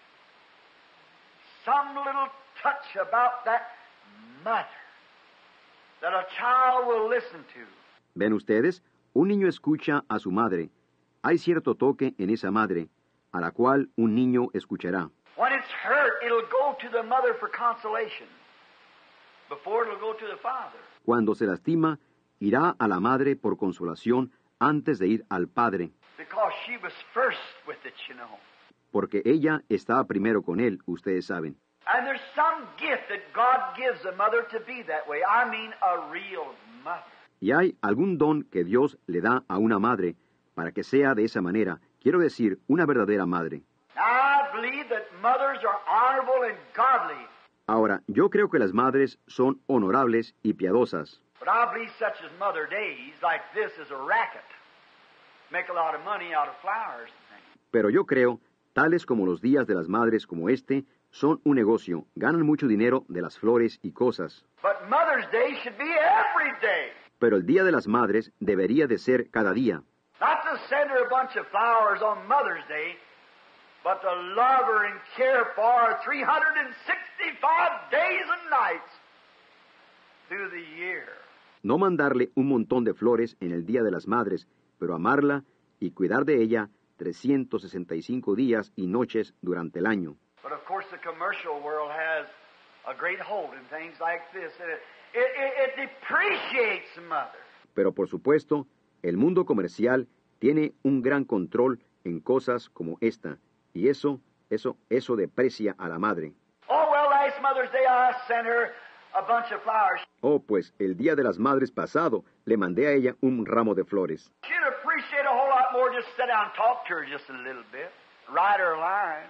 Some little touch about that mother that a child will listen to. ¿Ven ustedes? Un niño escucha a su madre. Hay cierto toque en esa madre, a la cual un niño escuchará. When it's hurt, it'll go to the mother for consolation before it'll go to the father. Cuando se lastima, irá a la madre por consolación antes de ir al padre, Because she was first with it, you know. porque ella estaba primero con él, ustedes saben. And there's some gift that God gives a mother to be that way. I mean a real mother. Y hay algún don que Dios le da a una madre para que sea de esa manera, quiero decir, una verdadera madre. Now, I believe that mothers are honorable and godly, Ahora, yo creo que las madres son honorables y piadosas, but I believe such as Mother Days like this is a racket. Make a lot of money out of flowers and things. pero yo creo, tales como los días de las madres como este, son un negocio, ganan mucho dinero de las flores y cosas. But Mother's Day should be every day. Pero el Día de las Madres debería de ser cada día, Not to send her a bunch of flowers on Mother's Day, but to love her and care for her three hundred sixty-five days and nights through the year. no mandarle un montón de flores en el Día de las Madres, pero amarla y cuidar de ella trescientos sesenta y cinco días y noches durante el año. But of course the commercial world has a great hold in things like this. And it, it, it, it depreciates mother. Pero por supuesto, el mundo comercial tiene un gran control en cosas como esta, y eso, eso, eso deprecia a la madre. Oh, well, last Mother's Day I sent her a bunch of flowers. Oh, pues el Día de las Madres pasado le mandé a ella un ramo de flores. She'd appreciate a whole lot more just sit down and talk to her just a little bit. Write her a line.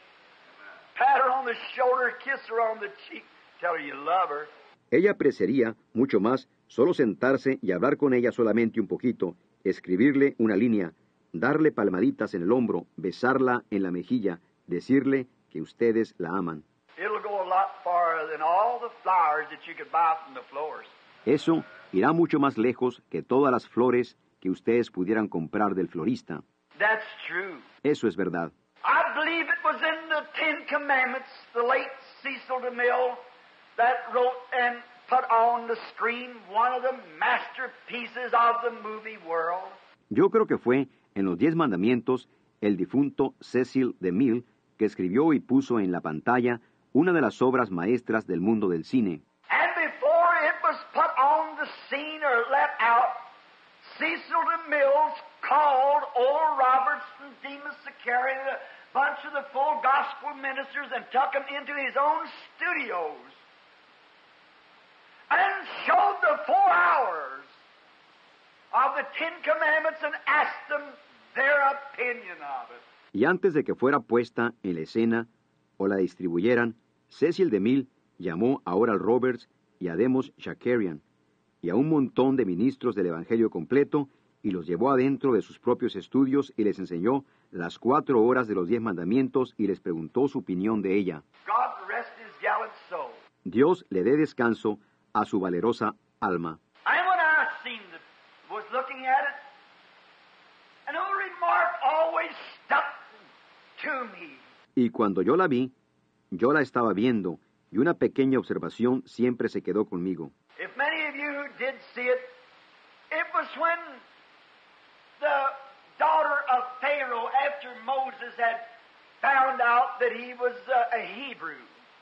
Pat her on the shoulder, kiss her on the cheek, tell her you love her. Ella apreciaría mucho más solo sentarse y hablar con ella solamente un poquito, escribirle una línea, darle palmaditas en el hombro, besarla en la mejilla, decirle que ustedes la aman. It'll go a lot farther than all the flowers that you could buy from the florist. Eso irá mucho más lejos que todas las flores que ustedes pudieran comprar del florista. That's true. Eso es verdad. I believe it was in the Ten Commandments, the late Cecil DeMille, that wrote and put on the screen one of the masterpieces of the movie world. Yo creo que fue en los Diez Mandamientos el difunto Cecil DeMille que escribió y puso en la pantalla una de las obras maestras del mundo del cine. And before it was put on the scene or let out, Cecil DeMille called Oral Roberts and Demas Zachariah and a bunch of the full gospel ministers and took them into his own studios and showed the four hours of the Ten Commandments and asked them their opinion of it. Y antes de que fuera puesta en la escena o la distribuyeran, Cecil DeMille llamó a Oral Roberts y a Demos Shakarian y a un montón de ministros del Evangelio completo y los llevó adentro de sus propios estudios y les enseñó las cuatro horas de los diez mandamientos y les preguntó su opinión de ella. God rest his gallant soul. Dios le dé descanso a su valerosa alma. And when I seen the, was looking at it, an old remark always stuck to me. Y cuando yo la vi, yo la estaba viendo, y una pequeña observación siempre se quedó conmigo. If many of you did see it, it was when the daughter of Pharaoh, after Moses had found out that he was uh, a Hebrew,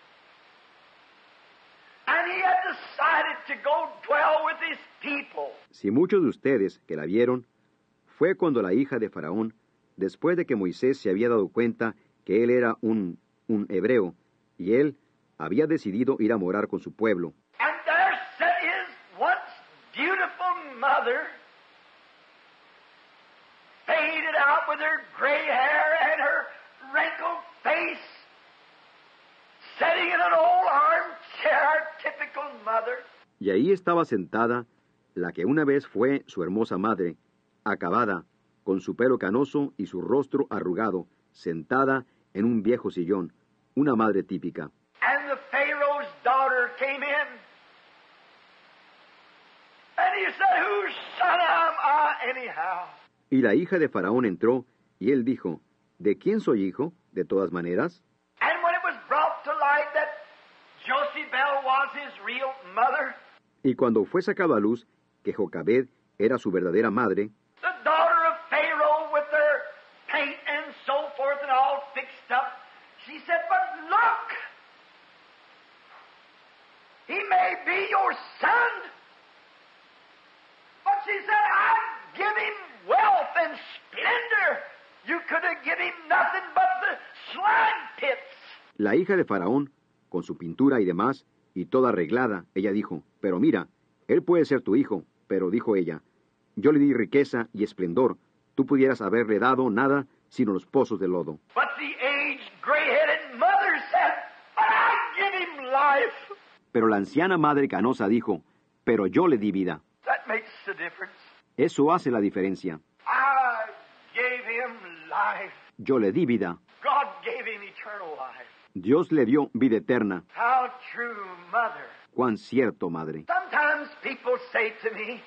and he had decided to go dwell with his people. Si muchos de ustedes que la vieron, fue cuando la hija de Faraón, después de que Moisés se había dado cuenta que él era un, un hebreo, y él había decidido ir a morar con su pueblo. And there sat his once beautiful mother, faded out with her gray hair and her wrinkled face, sitting in an old armchair, typical mother. Y ahí estaba sentada la que una vez fue su hermosa madre, acabada, con su pelo canoso y su rostro arrugado, sentada en un viejo sillón, una madre típica. And the Pharaoh's daughter came in, and he said, "Whose son am I anyhow?" Y la hija de Faraón entró, y él dijo, ¿de quién soy hijo, de todas maneras? And when it was brought to light that Jochebed was his real mother, Y cuando fue sacado a luz que Jocabed era su verdadera madre, the daughter of Pharaoh with their paint and so forth and all fixed up, she said, "But look, he may be your son." But she said, "I'd give him wealth and splendor. You could have given him nothing but the slime pits." la hija de Faraón, con su pintura y demás, y toda arreglada, ella dijo, pero mira, él puede ser tu hijo, pero dijo ella, yo le di riqueza y esplendor, tú pudieras haberle dado nada sino los pozos de lodo. But the aged, gray-headed mother said, "But I give him life." Pero la anciana madre canosa dijo, pero yo le di vida. That makes the difference. Eso hace la diferencia. I gave him life. Yo le di vida. God gave him eternal life. Dios le dio vida eterna. How true, mother. Cuán cierto, madre. Sometimes people say to me,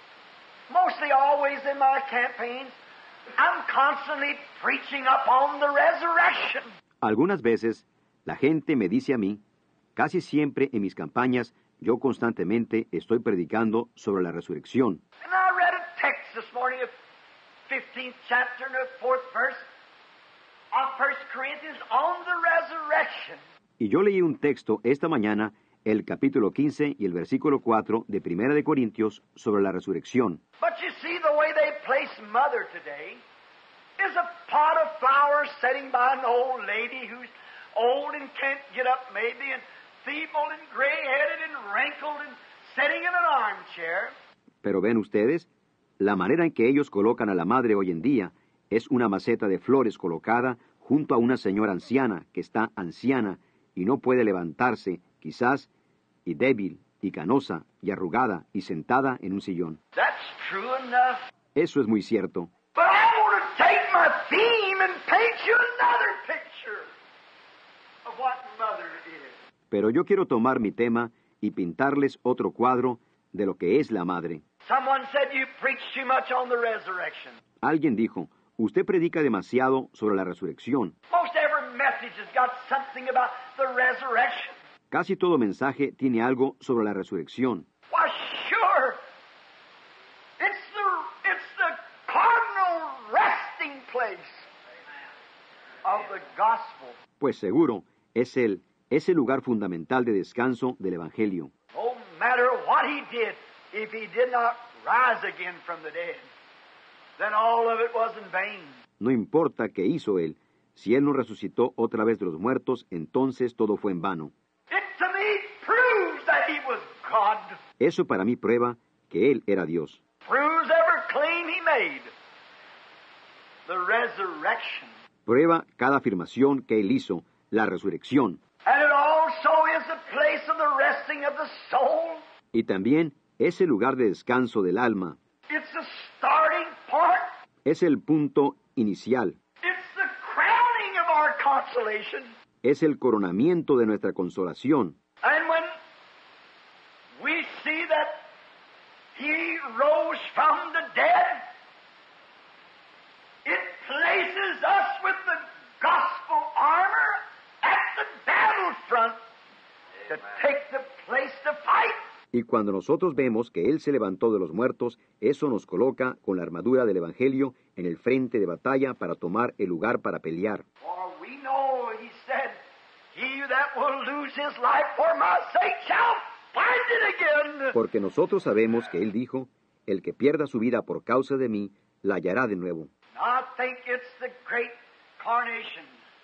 mostly always in my campaigns, I'm constantly preaching upon the resurrection. Algunas veces, la gente me dice a mí, casi siempre en mis campañas, yo constantemente estoy predicando sobre la resurrección. And I read a text this morning of fifteenth chapter and the fourth verse of First Corinthians on the resurrection. Y yo leí un texto esta mañana, el capítulo quince y el versículo cuatro de Primera de Corintios sobre la resurrección. But you see, the way they place mother today is a pot of flowers sitting by an old lady who's old and can't get up maybe, and feeble and gray-headed and wrinkled and sitting in an armchair. Pero ven ustedes, la manera en que ellos colocan a la madre hoy en día es una maceta de flores colocada junto a una señora anciana que está anciana y no puede levantarse, quizás, y débil, y canosa, y arrugada, y sentada en un sillón. That's true enough. Eso es muy cierto. But I want to take my theme and paint you another picture of what mother is. Pero yo quiero tomar mi tema y pintarles otro cuadro de lo que es la madre. Someone said you preach too much on the resurrection. Alguien dijo, usted predica demasiado sobre la resurrección. Most every message has got something about the resurrection. Casi todo mensaje tiene algo sobre la resurrección. Why, sure. It's the, it's the cardinal resting place of the gospel. Pues seguro, es el, es el lugar fundamental de descanso del Evangelio. No matter what he did, if he did not rise again from the dead, then all of it was in vain. No importa qué hizo él, si él no resucitó otra vez de los muertos, entonces todo fue en vano. It to me proves that he was God. Eso para mí prueba que él era Dios. Proves every claim he made. The resurrection. Prueba cada afirmación que él hizo, la resurrección. And it also is the place of the resting of the soul. Y también es el lugar de descanso del alma. It's the starting part. Es el punto inicial. It's the crowning of our consolation. Es el coronamiento de nuestra consolación. And when we see that he rose from the dead, it places us with the gospel armor at the battlefront to take the place to fight. Y cuando nosotros vemos que Él se levantó de los muertos, eso nos coloca con la armadura del Evangelio en el frente de batalla para tomar el lugar para pelear. For we know, he said, he that will lose his life for my sake shall find it again. Porque nosotros sabemos que Él dijo, el que pierda su vida por causa de mí, la hallará de nuevo. I think it's the great carnation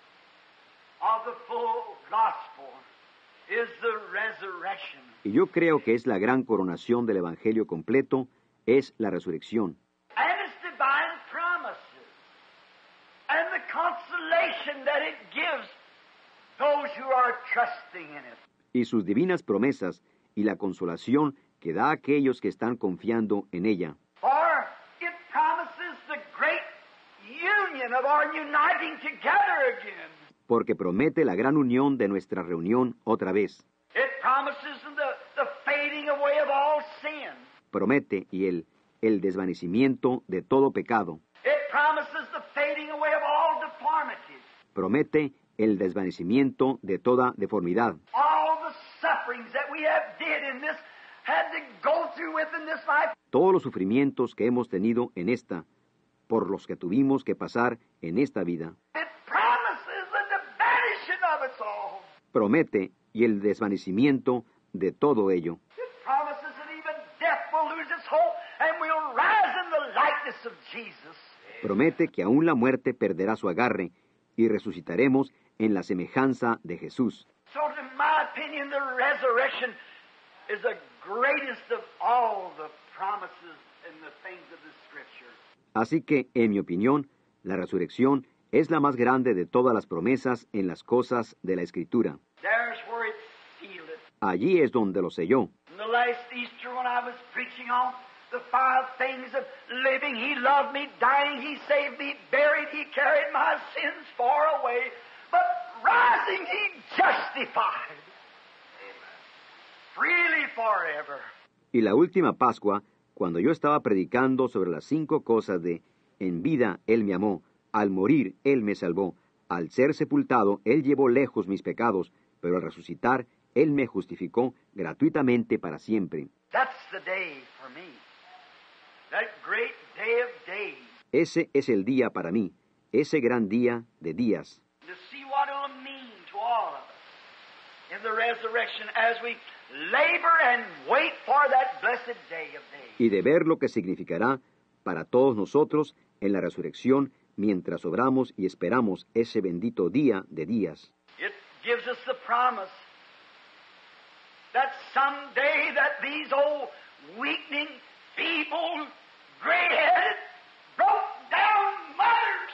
of the full gospel is the resurrection. Y yo creo que es la gran coronación del Evangelio completo, es la resurrección. And its divine promises and the consolation that it gives those who are trusting in it. Y sus divinas promesas y la consolación que da a aquellos que están confiando en ella. For it promises the great union of our uniting together again. Porque promete la gran unión de nuestra reunión otra vez. It promises the, the fading away of all sin. Promete y el, el desvanecimiento de todo pecado. It promises the fading away of all deformities. Promete el desvanecimiento de toda deformidad. All the sufferings that we have did in this, had to go through within this life. Todos los sufrimientos que hemos tenido en esta, por los que tuvimos que pasar en esta vida. It promises the vanishing of it all. Promete y el desvanecimiento de todo ello. It promises that even death will lose its hold and we'll rise in the likeness of Jesus. Promete que aún la muerte perderá su agarre y resucitaremos en la semejanza de Jesús. So, in my opinion, the resurrection is the greatest of all the promises and the things of the Scripture. Así que, en mi opinión, la resurrección es la más grande de todas las promesas en las cosas de la Escritura. There's where it sealed it. Allí es donde lo selló. In the last Easter when I was preaching on the five things of living, He loved me, dying, He saved me, buried, He carried my sins far away, but rising, He justified. Freely forever. Y la última Pascua, cuando yo estaba predicando sobre las cinco cosas de en vida Él me amó, al morir Él me salvó, al ser sepultado Él llevó lejos mis pecados, pero al resucitar Él me justificó gratuitamente para siempre. That's the day for me. That great day of days. Ese es el día para mí, ese gran día de días. To see what it'll mean to all of us in the resurrection as we labor and wait for that blessed day of days. Y de ver lo que significará para todos nosotros en la resurrección mientras obramos y esperamos ese bendito día de días. It gives us the promise that someday that these old weakening, feeble, gray-headed, broke-down mothers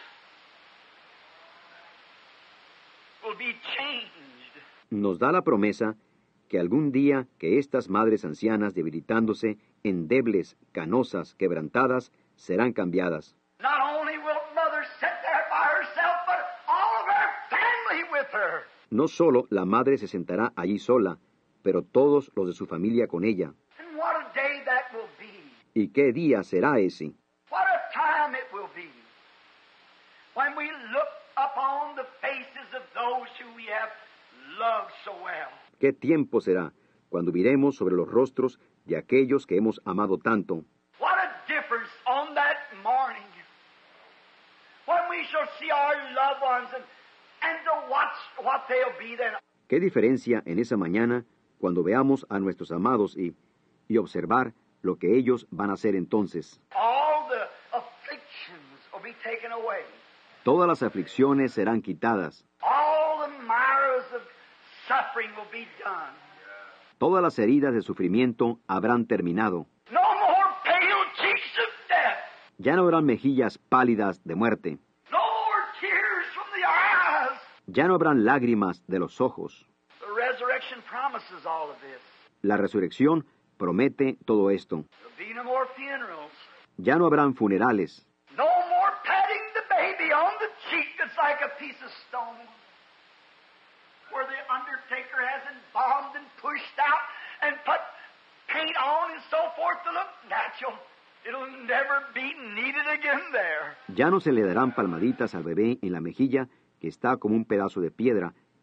will be changed. Nos da la promesa que algún día que estas madres ancianas debilitándose, endebles, canosas, quebrantadas, serán cambiadas. Not only will mother sit there by herself, but all of her family with her. No solo la madre se sentará allí sola, pero todos los de su familia con ella. And what a day that will be. ¿Y qué día será ese? What a time it will be when we look upon the faces of those who we have loved so well. ¿Qué tiempo será cuando miremos sobre los rostros de aquellos que hemos amado tanto? What a difference on that morning when we shall see our loved ones and, and to watch what they'll be then. ¿Qué diferencia en esa mañana cuando veamos a nuestros amados y, y observar lo que ellos van a hacer entonces? All the afflictions will be taken away. Todas las aflicciones serán quitadas. All the mires of suffering will be done. Todas las heridas de sufrimiento habrán terminado. No more pale cheeks of death. Ya no habrán mejillas pálidas de muerte. No more tears from the eyes. Ya no habrán lágrimas de los ojos. The resurrection promises all of this. La resurrección promete todo esto. There'll be no more funerals. Ya no habrán funerales. No more patting the baby on the cheek that's like a piece of stone. Where the undertaker has embalmed and pushed out and put paint on and so forth to look natural. It'll never be needed again there. Ya no se le darán palmaditas al bebé en la mejilla, que está como un pedazo de piedra,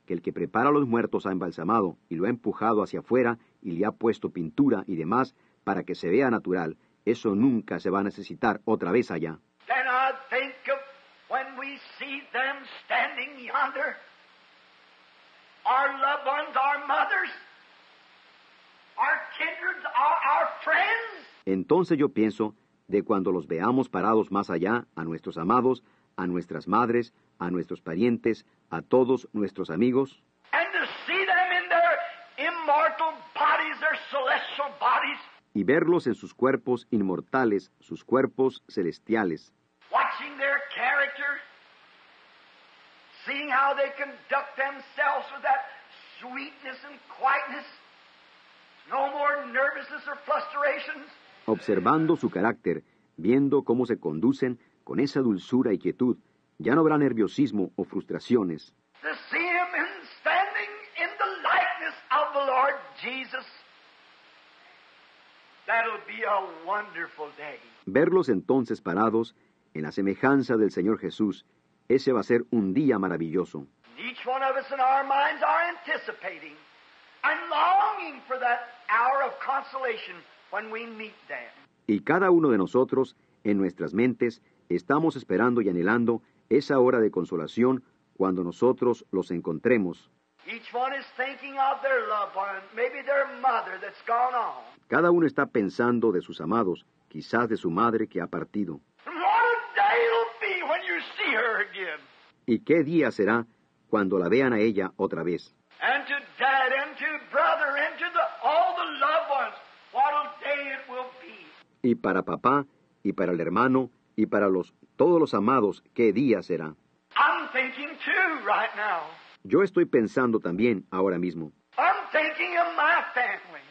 que el que prepara a los muertos ha embalsamado y lo ha empujado hacia afuera y le ha puesto pintura y demás para que se vea natural, eso nunca se va a necesitar otra vez allá. Then I think of when we see them standing yonder, our loved ones, our mothers, our kindred, our, our friends. Entonces yo pienso de cuando los veamos parados más allá, a nuestros amados, a nuestras madres, a nuestros parientes, a todos nuestros amigos, And to see them in their immortal bodies, their celestial bodies, y verlos en sus cuerpos inmortales, sus cuerpos celestiales, watching their character, seeing how they conduct themselves with that sweetness and quietness, no more nervousness or fluctuations. observando su carácter, viendo cómo se conducen con esa dulzura y quietud, ya no habrá nerviosismo o frustraciones. To see him in standing in the likeness of the Lord Jesus, that'll be a wonderful day. Verlos entonces parados en la semejanza del Señor Jesús, ese va a ser un día maravilloso. Each one of us in our minds are anticipating and longing for that hour of consolation when we meet them. Y cada uno de nosotros, en nuestras mentes, estamos esperando y anhelando esa hora de consolación cuando nosotros los encontremos. Each one is thinking of their loved one, maybe their mother that's gone on. Cada uno está pensando de sus amados, quizás de su madre que ha partido. And what a day it'll be when you see her again. ¿Y qué día será cuando la vean a ella otra vez? And to dad and to brother and to the, all the loved ones, what a day it will be. Y para papá, y para el hermano, y para los todos los amados, ¿qué día será? I'm thinking too right now. Yo estoy pensando también ahora mismo. I'm thinking of my family.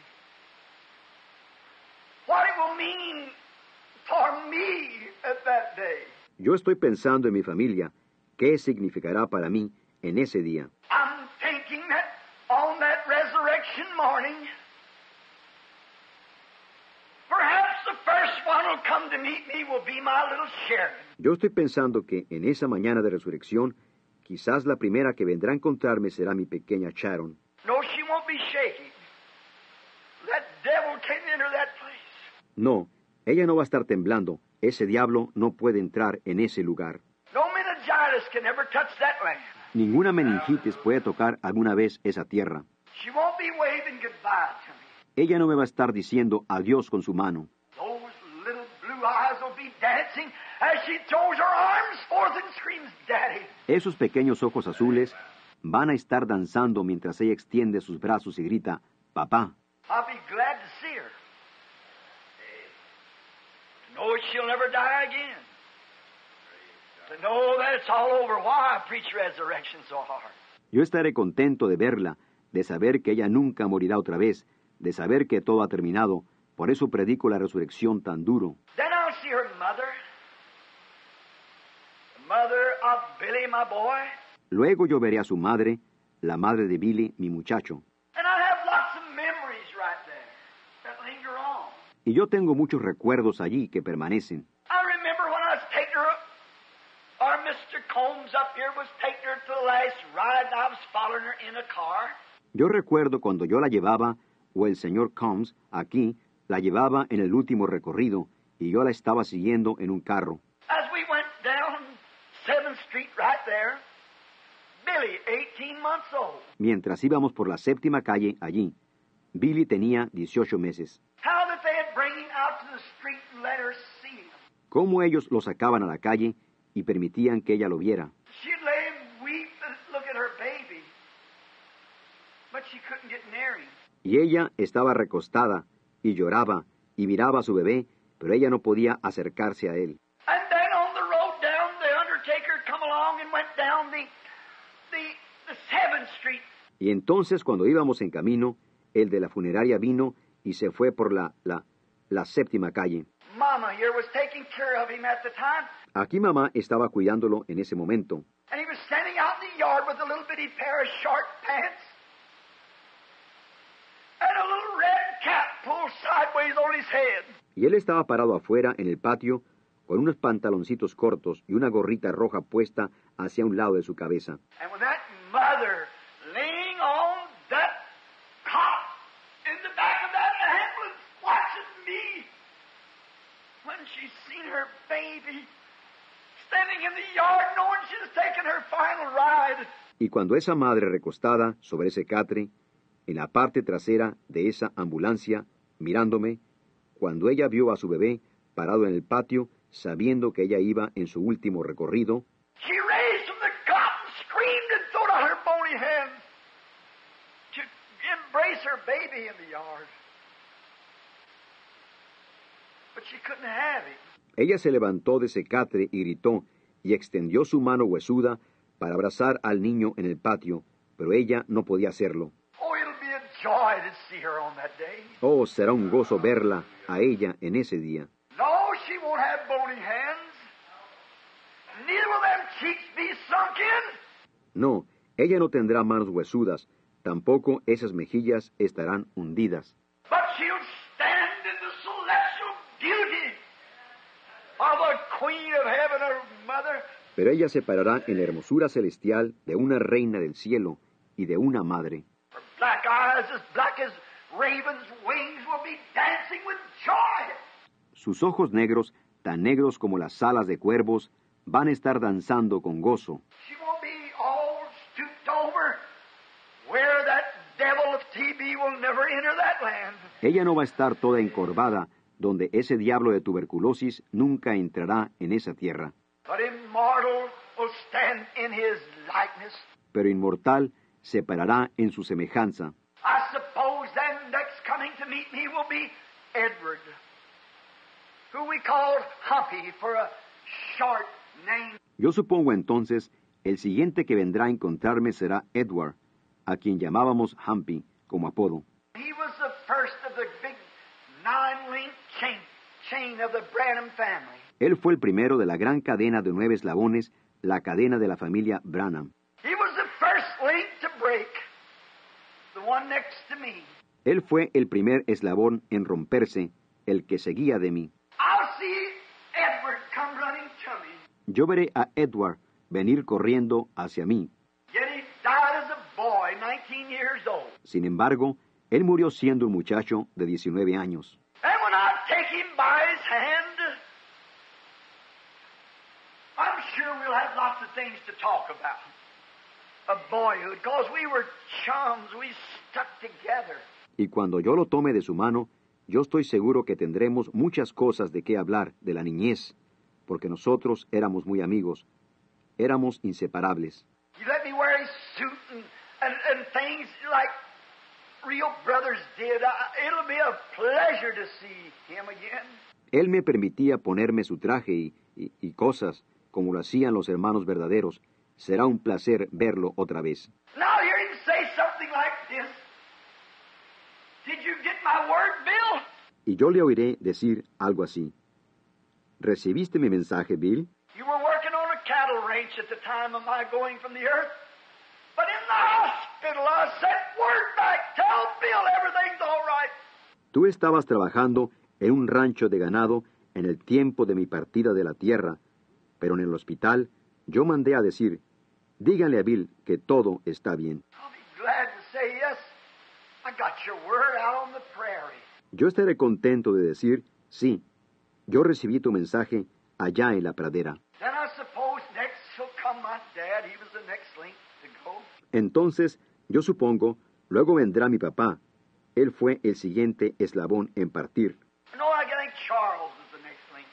What it will mean for me at that day. Yo estoy pensando en mi familia, ¿qué significará para mí en ese día? I'm thinking that on that resurrection morning, perhaps the first one who'll come to meet me will be my little Sharon. Yo estoy pensando que en esa mañana de resurrección, quizás la primera que vendrá a encontrarme será mi pequeña Sharon. No, she won't be shaking. That devil can't enter that place. No, ella no va a estar temblando. Ese diablo no puede entrar en ese lugar. No meningitis can ever touch that land. Ninguna meningitis puede tocar alguna vez esa tierra. She won't be waving goodbye to me. Ella no me va a estar diciendo adiós con su mano. Those little blue eyes will be dancing as she throws her arms forth and screams, Daddy. Esos pequeños ojos azules van a estar danzando mientras ella extiende sus brazos y grita, papá. I'll be glad to see her. To know she'll never die again. To know that it's all over. Why I preach resurrection so hard. Yo estaré contento de verla, de saber que ella nunca morirá otra vez, de saber que todo ha terminado. Por eso predico la resurrección tan duro. Then I'll see her mother. The mother of Billy, my boy. Luego yo veré a su madre, la madre de Billy, mi muchacho. And I have lots of memories right there that linger on. Y yo tengo muchos recuerdos allí que permanecen. I remember when I was taking her, or Mister Combs up here was taking her to the last ride, and I was following her in a car. Yo recuerdo cuando yo la llevaba, o el señor Combs, aquí, la llevaba en el último recorrido, y yo la estaba siguiendo en un carro. As we went down seventh Street right there, Billy, eighteen months old. Mientras íbamos por la séptima calle allí, Billy tenía dieciocho meses. How that they had bring him out to the street and let her see him. Cómo ellos lo sacaban a la calle y permitían que ella lo viera. She'd lay and weep and look at her baby, but she couldn't get near him. Y ella estaba recostada y lloraba y miraba a su bebé, pero ella no podía acercarse a él. And then on the road down, the undertaker come along and went down the the the seventh Street. Y entonces cuando íbamos en camino, el de la funeraria vino y se fue por la, la, la séptima calle. Mama here was taking care of him at the time, Aquí mamá estaba cuidándolo en ese momento. and he was standing out in the yard with a little bitty pair of short pants and a little red cap pulled sideways on his head. Y él estaba parado afuera en el patio con unos pantaloncitos cortos y una gorrita roja puesta hacia un lado de su cabeza. And when that mother seen her baby standing in the yard knowing she was taking her final ride. Y cuando esa madre recostada sobre ese catre, en la parte trasera de esa ambulancia, mirándome, cuando ella vio a su bebé parado en el patio, sabiendo que ella iba en su último recorrido, She raised from the cot and screamed and threw out her bony hands to embrace her baby in the yard. But she couldn't have him. ella se levantó de ese catre y gritó, y extendió su mano huesuda para abrazar al niño en el patio, pero ella no podía hacerlo. Oh, it'll be a joy to see her on that day. Oh, será un gozo verla a ella en ese día. No, she won't have bony hands. Neither will them cheeks be sunk in. No, ella no tendrá manos huesudas, tampoco esas mejillas estarán hundidas. But she'll stand in the celestial beauty of a queen of heaven, her mother. Pero ella se parará en la hermosura celestial de una reina del cielo y de una madre. Her black eyes, as black as ravens' wings, will be dancing with joy. Sus ojos negros, tan negros como las alas de cuervos, van a estar danzando con gozo. She won't be all stooped over, where that devil of T B will never enter that land. Ella no va a estar toda encorvada, donde ese diablo de tuberculosis nunca entrará en esa tierra. But immortal will stand in his likeness. Pero inmortal se parará en su semejanza. I suppose then next coming to meet me will be Edward, who we called Humpy for a short name. Yo supongo entonces, el siguiente que vendrá a encontrarme será Edward, a quien llamábamos Humpy, como apodo. He was the first of the big nine-link chain, chain of the Branham family. Él fue el primero de la gran cadena de nueve eslabones, la cadena de la familia Branham. He was the first link to break, the one next to me. Él fue el primer eslabón en romperse, el que seguía de mí. I'll see Edward come running to me. Yo veré a Edward venir corriendo hacia mí. Yet he died as a boy, nineteen years old. Sin embargo, él murió siendo un muchacho de diecinueve años. And when I take him by his hand, I'm sure we'll have lots of things to talk about. Of boyhood, because we were chums, we stuck together. Y cuando yo lo tome de su mano, yo estoy seguro que tendremos muchas cosas de qué hablar de la niñez, porque nosotros éramos muy amigos, éramos inseparables. You let me wear his suit and, and, and things like real brothers did. I, it'll be a pleasure to see him again. Él me permitía ponerme su traje y, y, y cosas como lo hacían los hermanos verdaderos. Será un placer verlo otra vez. Now hear him say something like this. Did you get my word, Bill? Y yo le oiré decir algo así. ¿Recibiste mi mensaje, Bill? You were working on a cattle ranch at the time of my going from the earth. But in the hospital, I sent word back. Tell Bill everything's all right. Tú estabas trabajando en un rancho de ganado en el tiempo de mi partida de la tierra, pero en el hospital yo mandé a decir, díganle a Bill que todo está bien. I'll be glad to say yes. I got your word out on the prairie. Yo estaré contento de decir, sí, yo recibí tu mensaje allá en la pradera. Then I suppose next will come my dad. He was the next link to go. Entonces, yo supongo, luego vendrá mi papá. Él fue el siguiente eslabón en partir. No, I think Charles is the next link.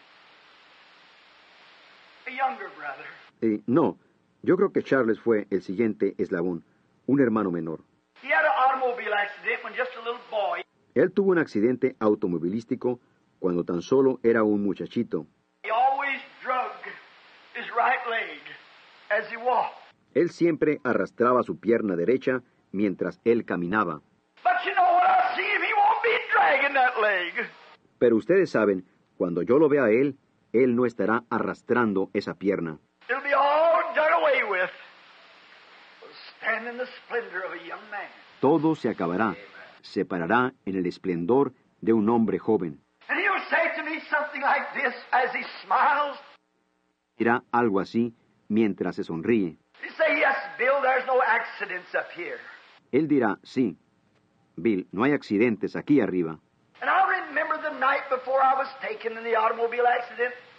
A younger brother. Eh, no, yo creo que Charles fue el siguiente eslabón, un hermano menor. He had an automobile accident when just a little boy. Él tuvo un accidente automovilístico cuando tan solo era un muchachito. He always drugged his right leg as he walked. Él siempre arrastraba su pierna derecha mientras él caminaba. But you know when I see him, he won't be dragging that leg. Pero ustedes saben, cuando yo lo vea a él, él no estará arrastrando esa pierna. It'll be all done away with. Stand in the splendor of a young man. Todo se acabará, se parará en el esplendor de un hombre joven. And he'll say to me something like this as he smiles. Dirá algo así mientras se sonríe. He'll say, yes, Bill, there's no accidents up here. Él dirá, sí, Bill, no hay accidentes aquí arriba. And I remember the night before I was taken in the automobile accident.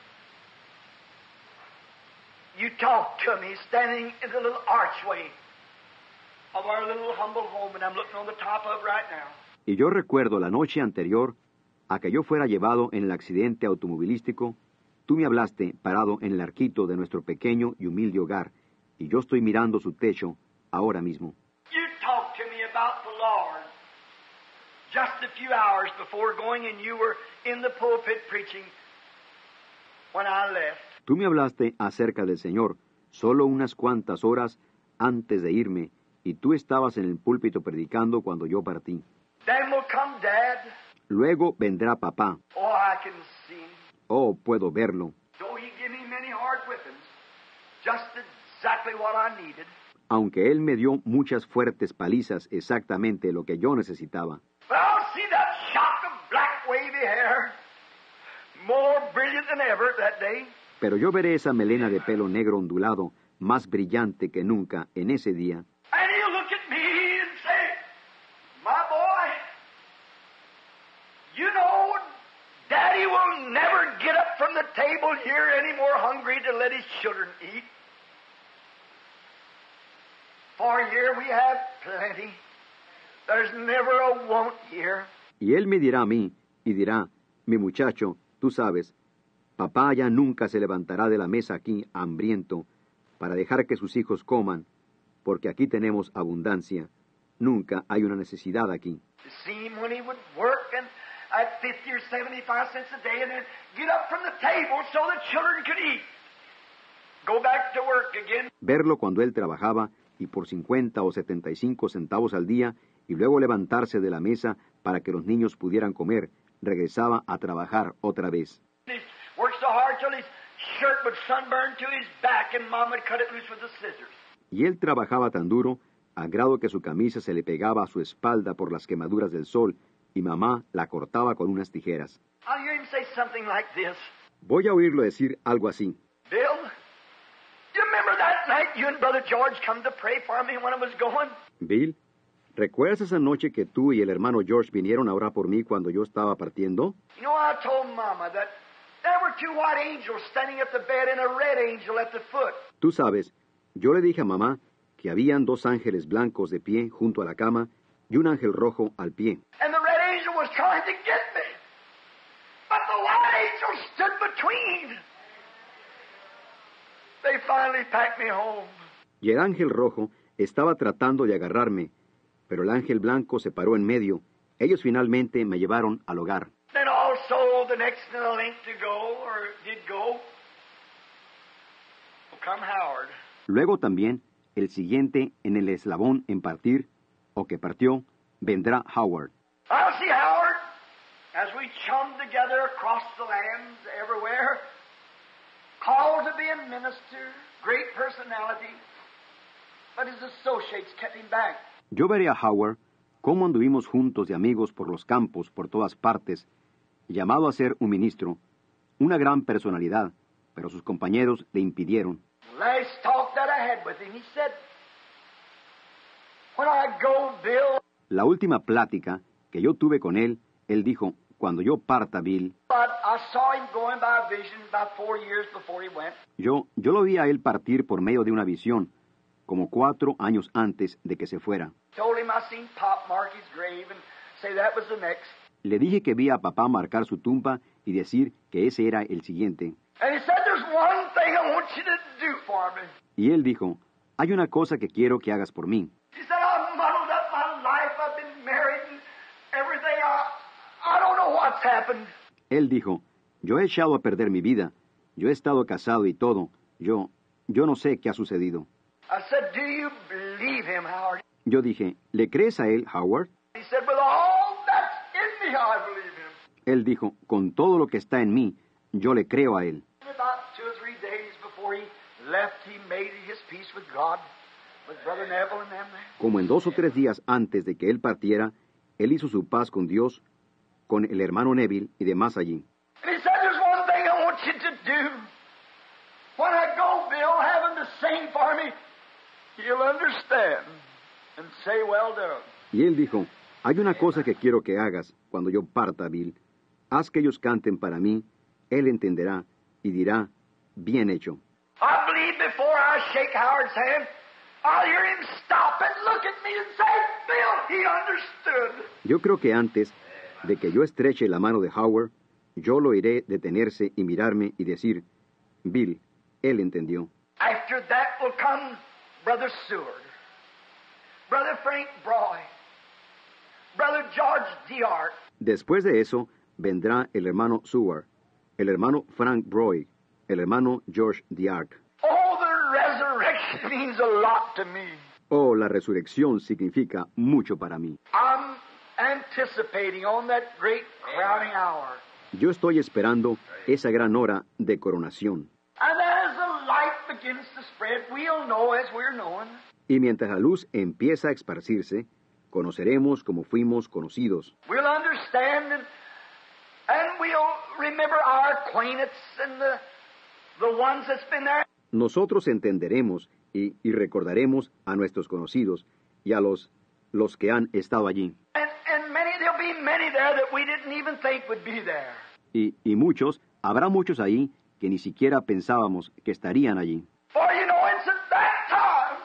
you talked to me standing in the little archway of our little humble home, and I'm looking on the top of it right now. Y yo recuerdo la noche anterior a que yo fuera llevado en el accidente automovilístico, tú me hablaste parado en el arquito de nuestro pequeño y humilde hogar, y yo estoy mirando su techo ahora mismo. You talked to me about the Lord just a few hours before going, and you were in the pulpit preaching when I left. Tú me hablaste acerca del Señor solo unas cuantas horas antes de irme, y tú estabas en el púlpito predicando cuando yo partí. Then will come Dad. Luego vendrá papá. Oh, I can see him. Oh, puedo verlo. Though he give me many hard whippings, just exactly what I needed. Aunque él me dio muchas fuertes palizas, exactamente lo que yo necesitaba. But I'll see that shock of black wavy hair, more brilliant than ever that day. Pero yo veré esa melena de pelo negro ondulado, más brillante que nunca en ese día. And he'll look at me and say, my boy, you know, Daddy will never get up from the table here any more hungry to let his children eat. For here we have plenty. There's never a want here. Y él me dirá a mí, y dirá, mi muchacho, tú sabes, papá ya nunca se levantará de la mesa aquí hambriento para dejar que sus hijos coman, porque aquí tenemos abundancia. Nunca hay una necesidad aquí. To see him when he would work and at fifty or seventy-five cents a day and then get up from the table so the children could eat. Go back to work again. Verlo cuando él trabajaba y por cincuenta o setenta y cinco centavos al día, y luego levantarse de la mesa para que los niños pudieran comer, regresaba a trabajar otra vez. He worked so hard till his shirt would sunburn to his back and Mom would cut it loose with the scissors. Y él trabajaba tan duro, a grado que su camisa se le pegaba a su espalda por las quemaduras del sol, y mamá la cortaba con unas tijeras. I'll hear him say something like this. Voy a oírlo decir algo así. Bill, you remember that night you and Brother George come to pray for me when I was going? Bill, ¿recuerdas esa noche que tú y el hermano George vinieron a orar por mí cuando yo estaba partiendo? You know, I told Mama that there were two white angels standing at the bed and a red angel at the foot. Tú sabes, yo le dije a mamá que habían dos ángeles blancos de pie junto a la cama y un ángel rojo al pie. And the red angel was trying to get me. But the white angel stood between. They finally packed me home. Y el ángel rojo estaba tratando de agarrarme, pero el ángel blanco se paró en medio. Ellos finalmente me llevaron al hogar. Then also the next in the link to go, or did go, will come Howard. Luego también, el siguiente en el eslabón en partir, o que partió, vendrá Howard. I'll see Howard as we chum together across the lands everywhere, called to be a minister, great personality, but his associates kept him back. Yo veré a Howard cómo anduvimos juntos de amigos por los campos, por todas partes, llamado a ser un ministro, una gran personalidad, pero sus compañeros le impidieron. Last talk that I had with him, he said, when I go, Bill, La última plática que yo tuve con él, él dijo, cuando yo parta, Bill, but I saw him going by a vision about four years before he went. yo, yo lo vi a él partir por medio de una visión, como cuatro años antes de que se fuera. Told him I seen Pop mark his grave and say that was the next. Le dije que vi a papá marcar su tumba y decir que ese era el siguiente. And he said, there's one thing I want you to do for me. Y él dijo, hay una cosa que quiero que hagas por mí. He said, I've muddled up my life. I've been married and everything. I, I don't know what's happened. Él dijo, yo he echado a perder mi vida. Yo he estado casado y todo. Yo, yo no sé qué ha sucedido. I said, do you believe him, Howard? Yo dije, ¿le crees a él, Howard? He said, with all that's in me, I believe him. Él dijo, con todo lo que está en mí, yo le creo a él. About two or three days before he left, he made his peace with God, with Brother Neville and them there. Como en dos o tres días antes de que él partiera, él hizo su paz con Dios, con el hermano Neville y demás allí. And he said, there's one thing I want you to do. When I go, Bill, have him to sing for me. He'll understand and say, well done. Y él dijo, hay una cosa que quiero que hagas cuando yo parta, Bill. Haz que ellos canten para mí, él entenderá y dirá, bien hecho. I believe before I shake Howard's hand, I'll hear him stop and look at me and say, Bill, he understood. Yo creo que antes de que yo estreche la mano de Howard, yo lo oiré detenerse y mirarme y decir, Bill, él entendió. After that will come Brother Seward, Brother Frank Broy, Brother George DeArt. Después de eso vendrá el hermano Seward, el hermano Frank Broy, el hermano George DeArt. Oh, the resurrection means a lot to me. Oh, la resurrección significa mucho para mí. I'm anticipating on that great crowning hour. Yo estoy esperando esa gran hora de coronación. And as the light begins to spread, we'll know as we're knowing. Y mientras la luz empieza a esparcirse, conoceremos como fuimos conocidos. We'll understand and, and we'll remember our acquaintance and the, the ones that's been there. Nosotros entenderemos y, y recordaremos a nuestros conocidos y a los, los que han estado allí. And, and many, there'll be many there that we didn't even think would be there. Y, y muchos, habrá muchos ahí que ni siquiera pensábamos que estarían allí. For you know, it's at that time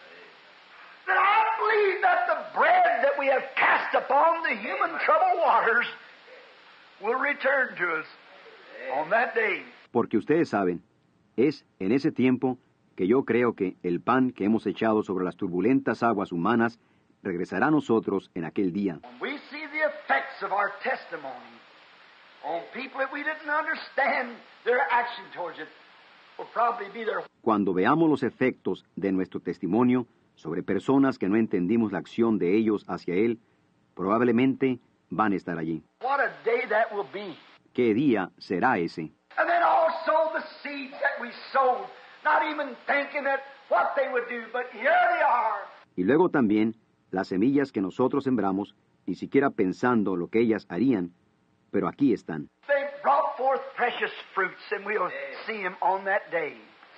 that I believe that the bread that we have cast upon the human troubled waters will return to us on that day. Porque ustedes saben, es en ese tiempo que yo creo que el pan que hemos echado sobre las turbulentas aguas humanas regresará a nosotros en aquel día. We see the effects of our testimony on people that we didn't understand their action towards it will probably be there. Cuando veamos los efectos de nuestro testimonio sobre personas que no entendimos la acción de ellos hacia él, probablemente van a estar allí. What a day that will be. ¿Qué día será ese? And then also the seeds that we sowed, not even thinking that what they would do, but here they are. Y luego también las semillas que nosotros sembramos, ni siquiera pensando lo que ellas harían, pero aquí están. They brought forth precious fruits, and we'll see them on that day.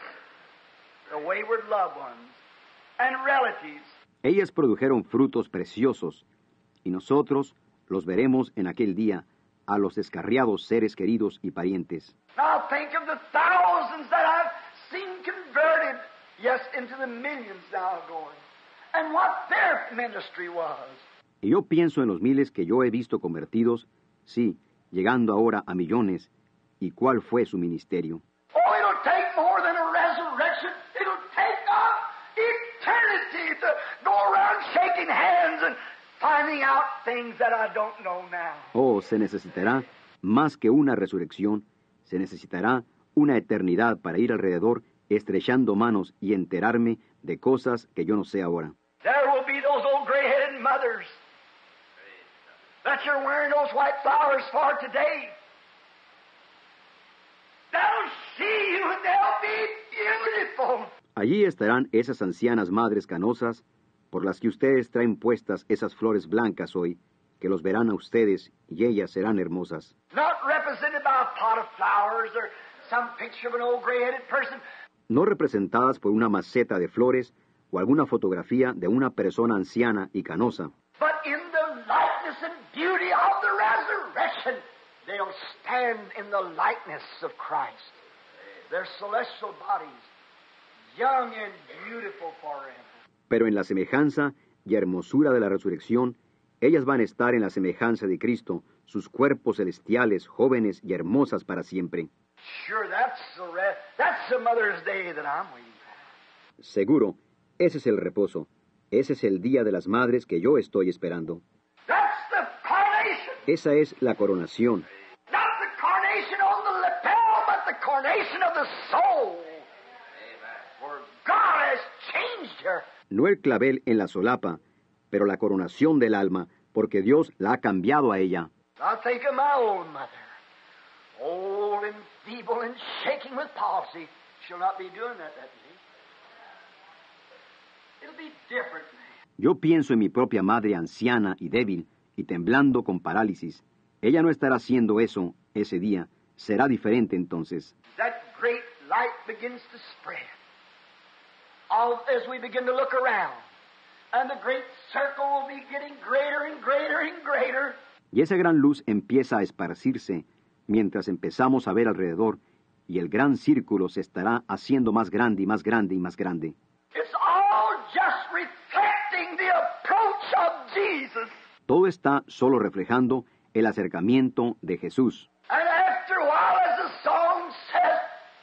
The wayward loved ones and relatives. Ellas produjeron frutos preciosos, y nosotros los veremos en aquel día, a los descarriados seres queridos y parientes. Now think of the thousands that I've seen converted, yes, into the millions now going, and what their ministry was. Y yo pienso en los miles que yo he visto convertidos, sí, llegando ahora a millones, y cuál fue su ministerio. Oh, it'll take more than a resurrection. It'll take a eternity to go around shaking hands and finding out things that I don't know now. Oh, se necesitará más que una resurrección, se necesitará una eternidad para ir alrededor estrechando manos y enterarme de cosas que yo no sé ahora. There will be those old gray-headed mothers that you're wearing those white flowers for today. They'll see you and they'll be beautiful. Allí estarán esas ancianas madres canosas por las que ustedes traen puestas esas flores blancas hoy, que los verán a ustedes y ellas serán hermosas. Not represented by a pot of flowers or some picture of an old gray-headed person. No representadas por una maceta de flores o alguna fotografía de una persona anciana y canosa, But in the likeness and beauty of the resurrection, they'll stand in the likeness of Christ. Their celestial bodies, young and beautiful forever. pero en la semejanza y hermosura de la resurrección, ellas van a estar en la semejanza de Cristo, sus cuerpos celestiales, jóvenes y hermosas para siempre. Sure, that's the re- that's the Mother's Day that I'm waiting for. Seguro, ese es el reposo, ese es el día de las madres que yo estoy esperando. That's the coronation. Esa es la coronación, Not the coronation on the lapel, but the coronation of the soul. Where God has changed her. no el clavel en la solapa, pero la coronación del alma, porque Dios la ha cambiado a ella. I think of my own mother, old and feeble and shaking with palsy. She'll not be doing that that day. It'll be different. Yo pienso en mi propia madre anciana y débil, y temblando con parálisis. Ella no estará haciendo eso ese día, será diferente entonces. That great light begins to spread All, as we begin to look around. And the great circle will be getting greater and greater and greater. Y esa gran luz empieza a esparcirse mientras empezamos a ver alrededor, y el gran círculo se estará haciendo más grande y más grande y más grande. It's all just reflecting the approach of Jesus. Todo está solo reflejando el acercamiento de Jesús. And after a while, as the song says,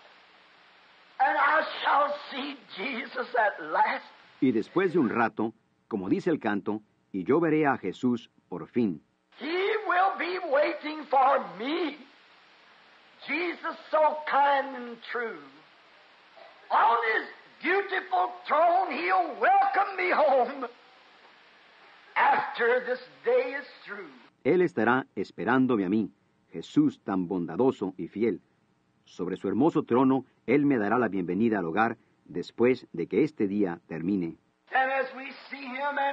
and I shall see Jesus at last. Y después de un rato, como dice el canto, y yo veré a Jesús por fin. He will be waiting for me. Jesus so kind and true. On his beautiful throne, he'll welcome me home after this day is through. Él estará esperándome a mí, Jesús tan bondadoso y fiel. Sobre su hermoso trono, Él me dará la bienvenida al hogar después de que este día termine. And as we see him, and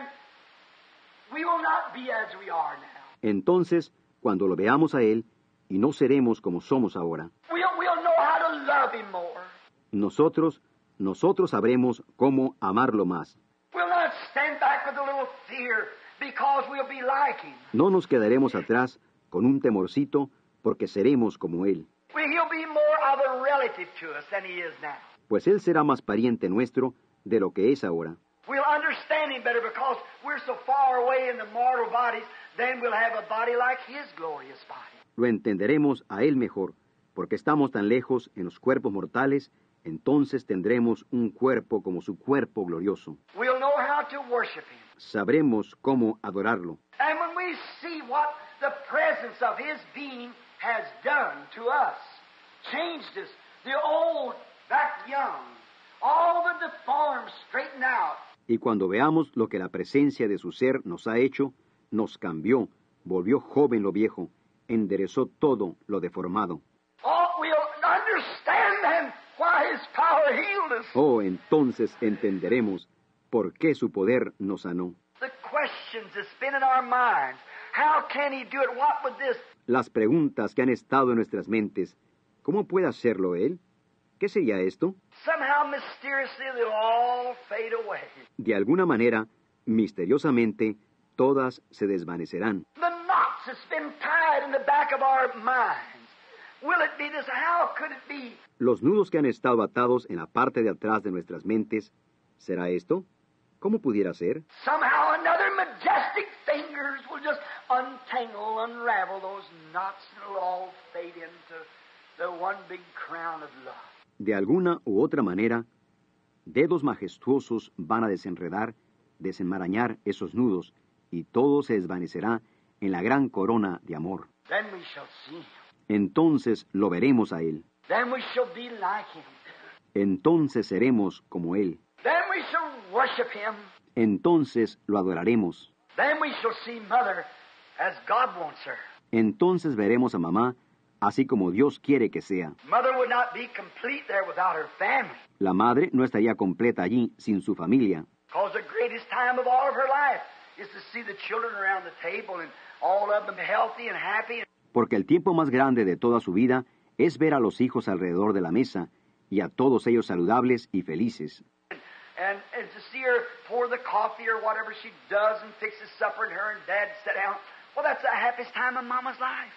we will not be as we are now. Entonces, cuando lo veamos a Él, y no seremos como somos ahora, We'll, we'll know how to love him more. nosotros, nosotros sabremos cómo amarlo más. We'll not stand back with a little fear because we'll be like him. No nos quedaremos atrás con un temorcito porque seremos como Él, We, he'll be more of a relative to us than he is now. pues Él será más pariente nuestro de lo que es ahora. We'll understand him better because we're so far away in the mortal bodies, then we'll have a body like his glorious body. Lo entenderemos a Él mejor, porque estamos tan lejos en los cuerpos mortales, entonces tendremos un cuerpo como su cuerpo glorioso. We'll know how to worship him. Sabremos cómo adorarlo. And when we see what the presence of his being has done to us, changed us, the old back young, all the deformed straightened out. Y cuando veamos lo que la presencia de su ser nos ha hecho, nos cambió, volvió joven lo viejo, enderezó todo lo deformado. Oh, we'll understand then why his power healed us. Oh, entonces entenderemos por qué su poder nos sanó. The questions that's been in our minds. How can he do it? What would this? Las preguntas que han estado en nuestras mentes, ¿cómo puede hacerlo Él? ¿Qué sería esto? Somehow mysteriously they'll all fade away. De alguna manera, misteriosamente, todas se desvanecerán. The knots that's been tied in the back of our minds. Will it be this? How could it be? Los nudos que han estado atados en la parte de atrás de nuestras mentes, ¿será esto? ¿Cómo pudiera ser? Somehow another majestic fingers will just untangle, unravel those knots, and it'll all fade into the one big crown of love. De alguna u otra manera, dedos majestuosos van a desenredar, desenmarañar esos nudos, y todo se desvanecerá en la gran corona de amor. Then we shall see him. Entonces lo veremos a Él. Then we shall be like him. Entonces seremos como Él. Then we shall worship him. Entonces lo adoraremos. Then we shall see Mother as God wants her. Entonces veremos a mamá así como Dios quiere que sea. Mother would not be complete there without her family. La madre no estaría completa allí sin su familia, Because the greatest time of all of her life is to see the children around the table and all of them healthy and happy. porque el tiempo más grande de toda su vida es ver a los hijos alrededor de la mesa y a todos ellos saludables y felices. And, and to see her pour the coffee or whatever she does and fixes supper and her and Dad sit down. Well, that's the happiest time of Mama's life.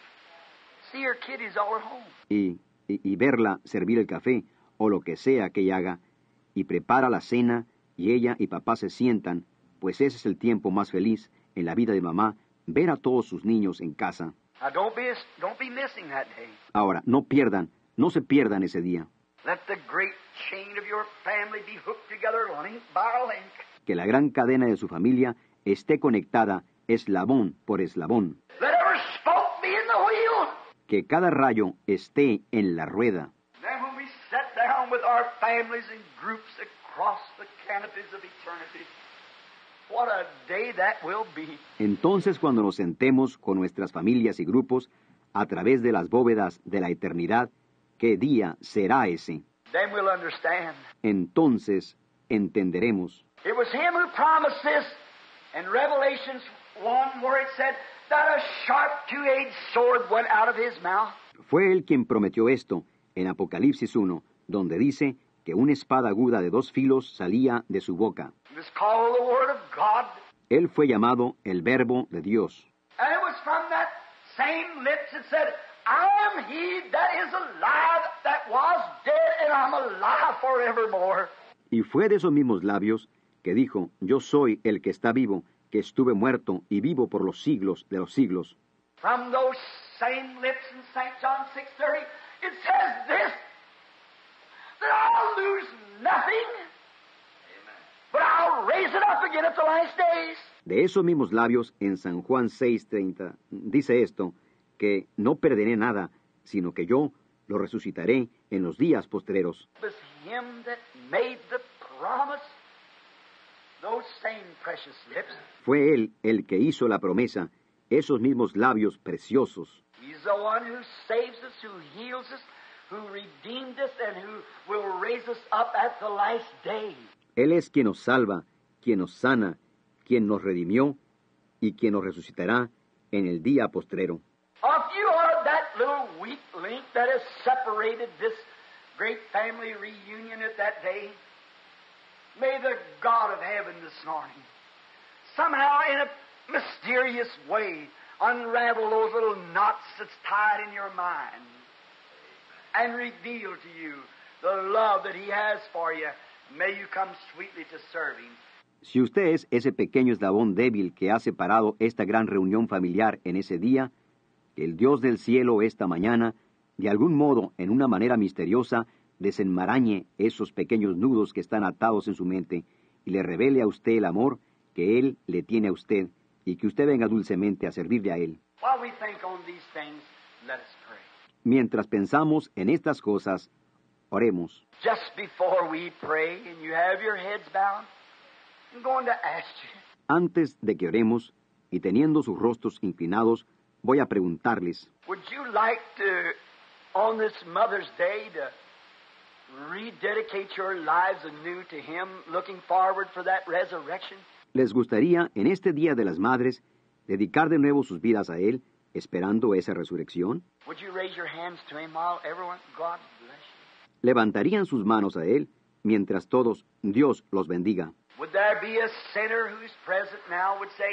See her kiddies all at home. Y, y, y verla servir el café o lo que sea que ella haga, y prepara la cena y ella y papá se sientan, pues ese es el tiempo más feliz en la vida de mamá, ver a todos sus niños en casa. Now, don't be, don't be missing that day. Ahora, no pierdan, no se pierdan ese día. Let the great chain of your family be hooked together link by a link. Que la gran cadena de su familia esté conectada eslabón por eslabón. Let every spoke be in the wheel. Que cada rayo esté en la rueda. Then when we sit down with our families in groups across the canopies of eternity, what a day that will be. Entonces, cuando nos sentemos con nuestras familias y grupos a través de las bóvedas de la eternidad, ¿qué día será ese? Then we'll understand. Entonces entenderemos. It was him who promised this in Revelations one where it said that a sharp two-edged sword went out of his mouth. Fue él quien prometió esto en Apocalipsis uno, donde dice que una espada aguda de dos filos salía de su boca. It was called the Word of God. Él fue llamado el Verbo de Dios. And it was from that same lips that said, I am he that is alive that was dead and I'm alive forevermore. Y fue de esos mismos labios que dijo, yo soy el que está vivo, que estuve muerto y vivo por los siglos de los siglos. From those same lips in Saint John six thirty, it says this, that I'll lose nothing, but I'll raise it up again at the last days. De esos mismos labios, en San Juan seis treinta, dice esto, que no perderé nada, sino que yo lo resucitaré en los días postreros. It was him that made the promise, those same precious lips. Fue él el que hizo la promesa, esos mismos labios preciosos. He's the one who saves us, who heals us, who redeemed us, and who will raise us up at the last day. Él es quien nos salva, quien nos sana, quien nos redimió y quien nos resucitará en el día postrero. If you are that little weak link that has separated this great family reunion at that day, may the God of heaven this morning somehow in a mysterious way unravel those little knots that's tied in your mind and reveal to you the love that He has for you. May you come sweetly to serve Him. Si usted es ese pequeño eslabón débil que ha separado esta gran reunión familiar en ese día, que el Dios del cielo esta mañana, de algún modo, en una manera misteriosa, desenmarañe esos pequeños nudos que están atados en su mente y le revele a usted el amor que Él le tiene a usted y que usted venga dulcemente a servirle a Él. While we think on these things, let us pray. Mientras pensamos en estas cosas, oremos. Just before we pray and you have your heads bowed, I'm going to ask you, Antes de que oremos y teniendo sus rostros inclinados, voy a preguntarles, would you like to, on this Mother's Day, to rededicate your lives anew to Him, looking forward for that resurrection? ¿les gustaría en este Día de las Madres dedicar de nuevo sus vidas a Él, esperando esa resurrección? Would you raise your hands to Him while everyone, God bless you? ¿Levantarían sus manos a Él mientras todos, Dios los bendiga? Would there be a sinner who's present now would say,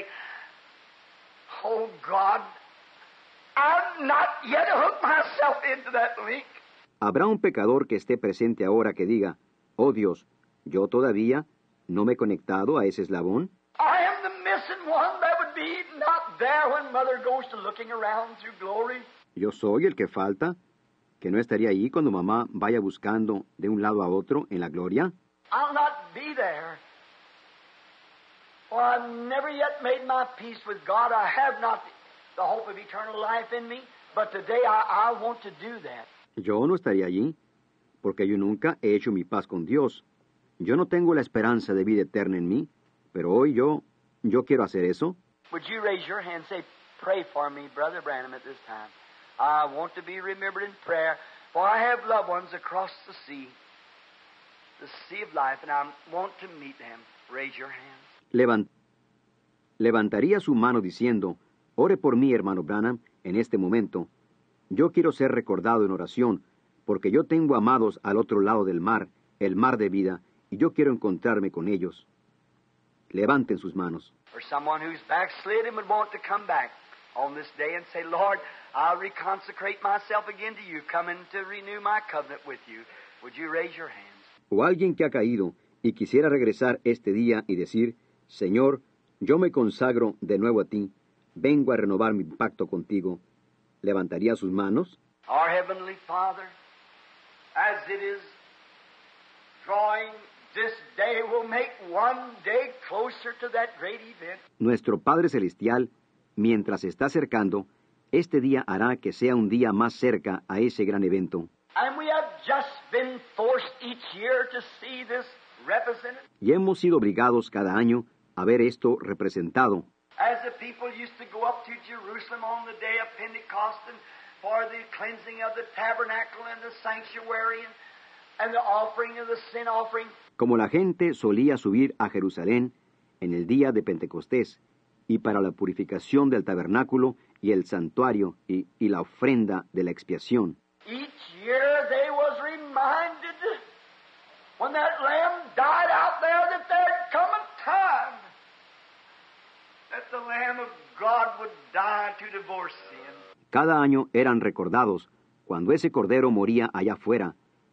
oh God, I've not yet hooked myself into that link. ¿Habrá un pecador que esté presente ahora que diga, oh Dios, yo todavía no me he conectado a ese eslabón? I am the missing one that would be not there when Mother goes to looking around through glory. ¿Yo soy el que falta, que no estaría allí cuando mamá vaya buscando de un lado a otro en la gloria? I'll not be there. For I've never yet made my peace with God. I have not the hope of eternal life in me, but today I, I want to do that. Yo no estaría allí, porque yo nunca he hecho mi paz con Dios. Yo no tengo la esperanza de vida eterna en mí, pero hoy yo, yo quiero hacer eso. Would you raise your hand and say, pray for me, Brother Branham, at this time. I want to be remembered in prayer, for I have loved ones across the sea, the sea of life, and I want to meet them. Raise your hand. Levant- levantaría su mano diciendo, ore por mí, hermano Branham, en este momento. Yo quiero ser recordado en oración, porque yo tengo amados al otro lado del mar, el mar de vida, y yo quiero encontrarme con ellos. Levanten sus manos. For someone who's backslid and would want to come back on this day and say, Lord, I'll reconsecrate myself again to you, coming to renew my covenant with you. Would you raise your hands? O alguien que ha caído y quisiera regresar este día y decir, Señor, yo me consagro de nuevo a ti, vengo a renovar mi pacto contigo. ¿Levantaría sus manos? Our Heavenly Father, as it is drawing, this day will make one day closer to that great event. Nuestro Padre Celestial, mientras se está acercando, este día hará que sea un día más cerca a ese gran evento. And we have just been forced each year to see this represented. Y hemos sido obligados cada año a ver esto representado. As the people used to go up to Jerusalem on the day of Pentecost and for the cleansing of the tabernacle and the sanctuary and, and the offering of the sin offering. Como la gente solía subir a Jerusalén en el día de Pentecostés y para la purificación del tabernáculo y el santuario y, y la ofrenda de la expiación. Each year they was reminded when that lamb died out there that there'd come a time that the Lamb of God would die to divorce sin. Cada año eran recordados cuando ese cordero moría allá afuera,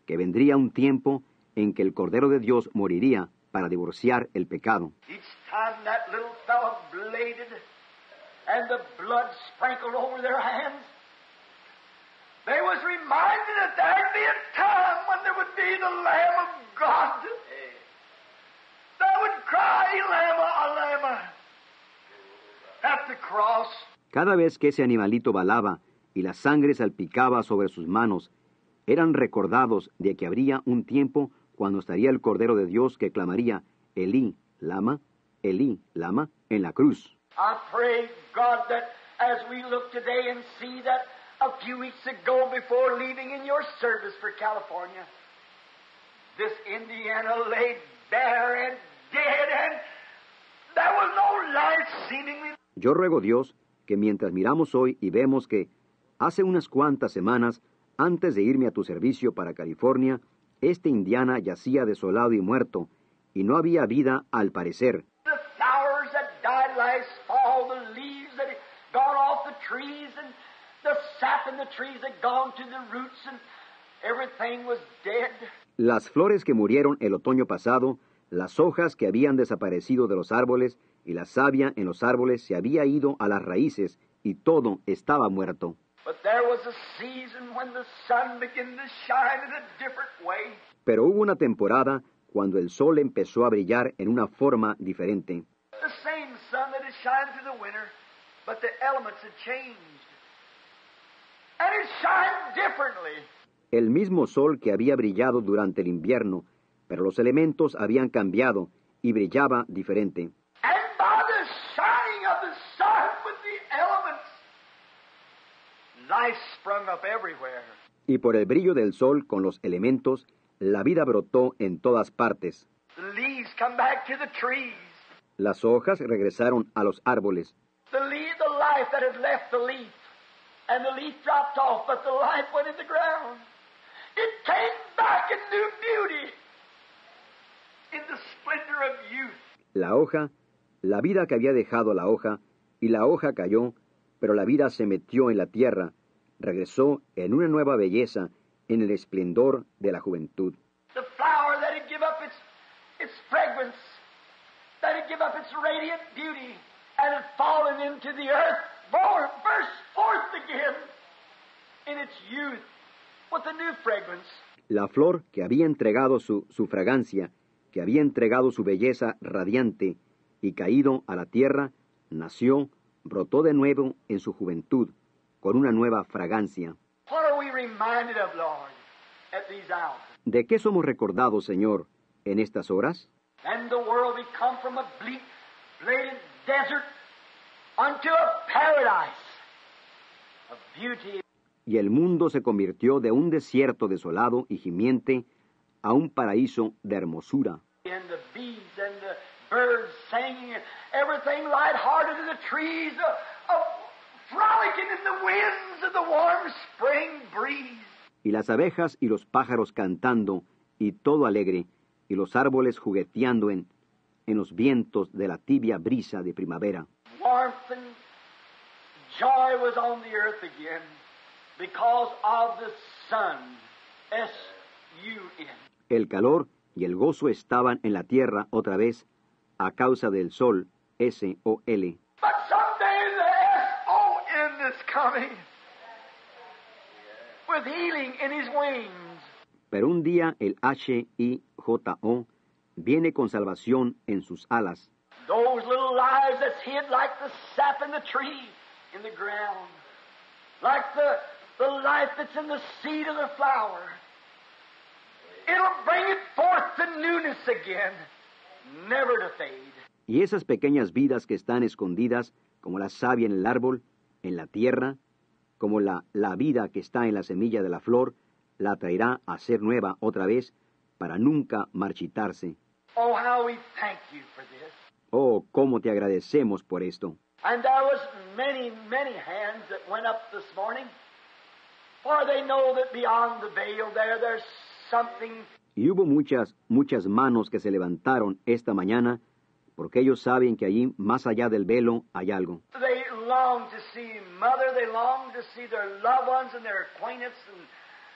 que vendría un tiempo en que el Cordero de Dios moriría para divorciar el pecado. Each time that little fellow bladed and the blood sprinkled over their hands, they was reminded that there'd be a time when there would be the Lamb of God that would cry, Lama, Lama, at the cross. Cada vez que ese animalito balaba y la sangre salpicaba sobre sus manos, eran recordados de que habría un tiempo cuando estaría el Cordero de Dios que clamaría, Elí, Lama, Elí, Lama, en la cruz. I pray, God, that as we look today and see that a few weeks ago before leaving in your service for California, this Indiana lay bare and dead and there was no life seemingly. Yo ruego, Dios, que mientras miramos hoy y vemos que hace unas cuantas semanas, antes de irme a tu servicio para California, este Indiana yacía desolado y muerto, y no había vida al parecer. The flowers that died last fall, the leaves that had gone off the trees, and the sap in the trees had gone to the roots, and everything was dead. Las flores que murieron el otoño pasado, las hojas que habían desaparecido de los árboles, y la savia en los árboles se había ido a las raíces, y todo estaba muerto. But there was a season when the sun began to shine in a different way. Pero hubo una temporada cuando el sol empezó a brillar en una forma diferente. The same sun that had shined through the winter, but the elements had changed. And it shined differently. El mismo sol que había brillado durante el invierno, pero los elementos habían cambiado y brillaba diferente. And by the shining of the sun with the elements, life sprung up everywhere. Y por el brillo del sol con los elementos, la vida brotó en todas partes. The leaves come back to the trees. Las hojas regresaron a los árboles. The leaf, the life that had left the leaf. And the leaf dropped off, but the life went in the ground. It came back in new beauty, in the splendor of youth. La hoja, la vida que había dejado la hoja, y la hoja cayó, pero la vida se metió en la tierra, regresó en una nueva belleza, en el esplendor de la juventud. The flower that had given up its, its fragrance, that had given up its radiant beauty, and had fallen into the earth, born, burst forth again in its youth with a new fragrance. La flor que había entregado su, su fragancia, que había entregado su belleza radiante y caído a la tierra, nació, brotó de nuevo en su juventud, con una nueva fragancia. What are we reminded of, Lord, at these hours? ¿De qué somos recordados, Señor, en estas horas? And the world become from a bleak, bladed desert unto a paradise of beauty. Y el mundo se convirtió de un desierto desolado y gimiente a un paraíso de hermosura. And the bees and the birds singing, and everything lighthearted in the trees, uh, uh, frolicking in the winds of the warm spring breeze. Y las abejas y los pájaros cantando, y todo alegre, y los árboles jugueteando en, en los vientos de la tibia brisa de primavera. Warmth and joy was on the earth again because of the sun, S U N. El calor y el gozo estaban en la tierra otra vez a causa del sol, S O L. But someday the S O N is coming with healing in his wings. Pero un día el H I J O viene con salvación en sus alas. Those little lives that's hid like the sap in the tree, in the ground, like the, the life that's in the seed of the flower. It'll bring it forth to newness again, never to fade. Y esas pequeñas vidas que están escondidas, como la savia en el árbol, en la tierra, como la, la vida que está en la semilla de la flor, la traerá a ser nueva otra vez, para nunca marchitarse. Oh, how we thank you for this. Oh, cómo te agradecemos por esto. And there was many, many hands that went up this morning, for they know that beyond the veil there, there's something. Y hubo muchas, muchas manos que se levantaron esta mañana, porque ellos saben que allí, más allá del velo, hay algo. They long to see Mother, they long to see their loved ones and their acquaintance and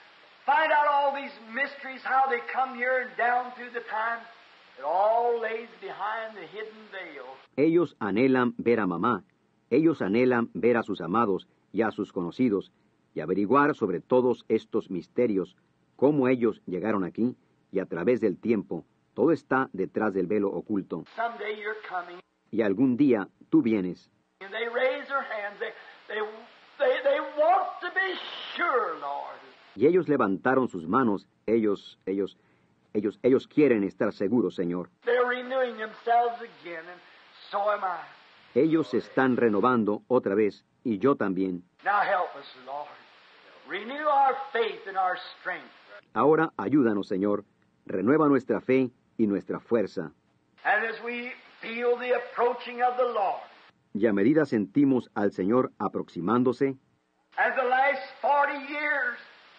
find out all these mysteries, how they come here and down through the time. It all lays behind the hidden veil. Ellos anhelan ver a mamá, ellos anhelan ver a sus amados y a sus conocidos, y averiguar sobre todos estos misterios, cómo ellos llegaron aquí, y a través del tiempo, todo está detrás del velo oculto. Someday you're coming. Y algún día tú vienes. And they raise their hands. They, they, they, they want to be sure, Lord. Y ellos levantaron sus manos, ellos, ellos, ellos, ellos quieren estar seguros, Señor. They're renewing themselves again, and so am I. Ellos se están renovando otra vez, y yo también. Now help us, Lord. Renew our faith and our strength. Ahora ayúdanos, Señor. Renueva nuestra fe y nuestra fuerza. And as we feel the approaching of the Lord, Y a medida sentimos al Señor aproximándose, as the last forty years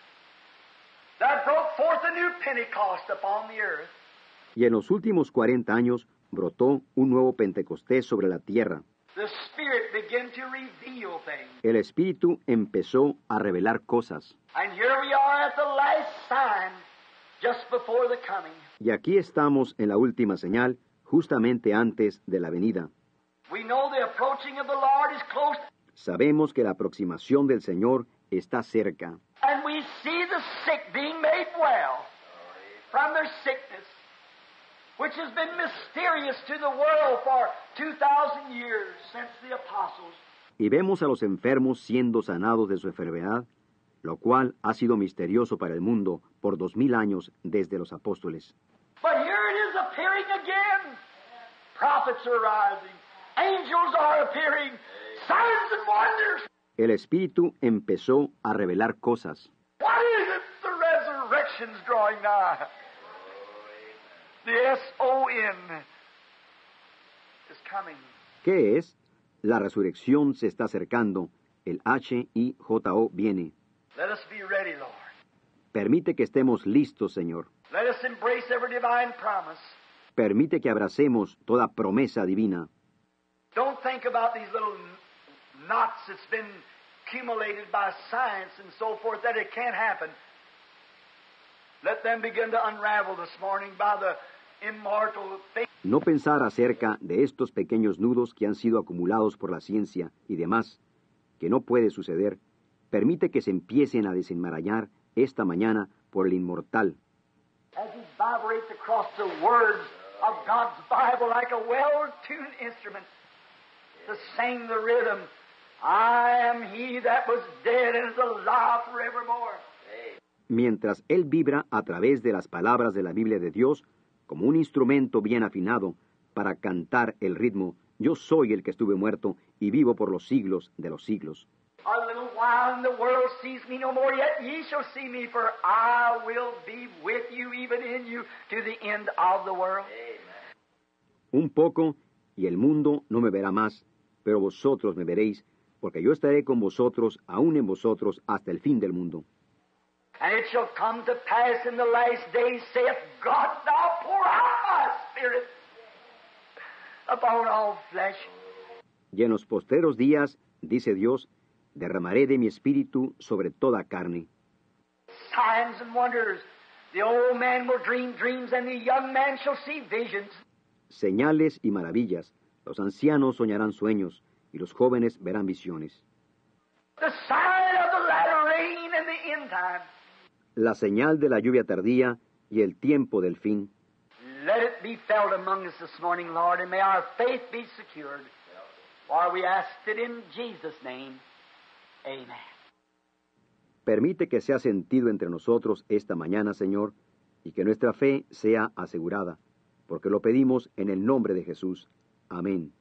that broke forth a new Pentecost upon the earth, y en los últimos cuarenta años brotó un nuevo Pentecostés sobre la tierra. the Spirit began to reveal things. El Espíritu empezó a revelar cosas. And here we are at the last sign, just before the coming. Y aquí estamos en la última señal, justamente antes de la venida. We know the approaching of the Lord is close, Sabemos que la aproximación del Señor está cerca. and we see the sick being made well from their sickness, which has been mysterious to the world for two thousand years since the apostles. Y vemos a los enfermos siendo sanados de su enfermedad, lo cual ha sido misterioso para el mundo por dos mil años desde los apóstoles. But here it is appearing again. Prophets are rising. Angels are appearing. Signs and wonders. El Espíritu empezó a revelar cosas. What is it? The resurrection's drawing nigh. The S O N is coming. ¿Qué es? La resurrección se está acercando. El H I J O viene. Let us be ready, Lord. Permite que estemos listos, Señor. Let us embrace every divine promise. Permite que abracemos toda promesa divina. Don't think about these little n- knots that's been accumulated by science and so forth, that it can't happen. Let them begin to unravel this morning by the immortal faith. No pensar acerca de estos pequeños nudos que han sido acumulados por la ciencia y demás, que no puede suceder. Permite que se empiecen a desenmarañar esta mañana por el inmortal. As he vibrates across the words of God's Bible like a well-tuned instrument to sing the rhythm, I am he that was dead and is alive forevermore. Mientras él vibra a través de las palabras de la Biblia de Dios como un instrumento bien afinado para cantar el ritmo, yo soy el que estuve muerto y vivo por los siglos de los siglos. A little while and the world sees me no more, yet ye shall see me, for I will be with you, even in you, to the end of the world. Un poco, y el mundo no me verá más, pero vosotros me veréis, porque yo estaré con vosotros, aún en vosotros, hasta el fin del mundo. And it shall come to pass in the last days, saith God, thou pour out my spirit upon all flesh. Y en los postreros días, dice Dios, derramaré de mi espíritu sobre toda carne. Signs and wonders. The old man will dream dreams, and the young man shall see visions. Señales y maravillas. Los ancianos soñarán sueños, y los jóvenes verán visiones. The sign of the latter rain and the end time. La señal de la lluvia tardía y el tiempo del fin. Let it be felt among us this morning, Lord, and may our faith be secured. For we asked it in Jesus' name. Amen. Permite que sea sentido entre nosotros esta mañana, Señor, y que nuestra fe sea asegurada, porque lo pedimos en el nombre de Jesús. Amén.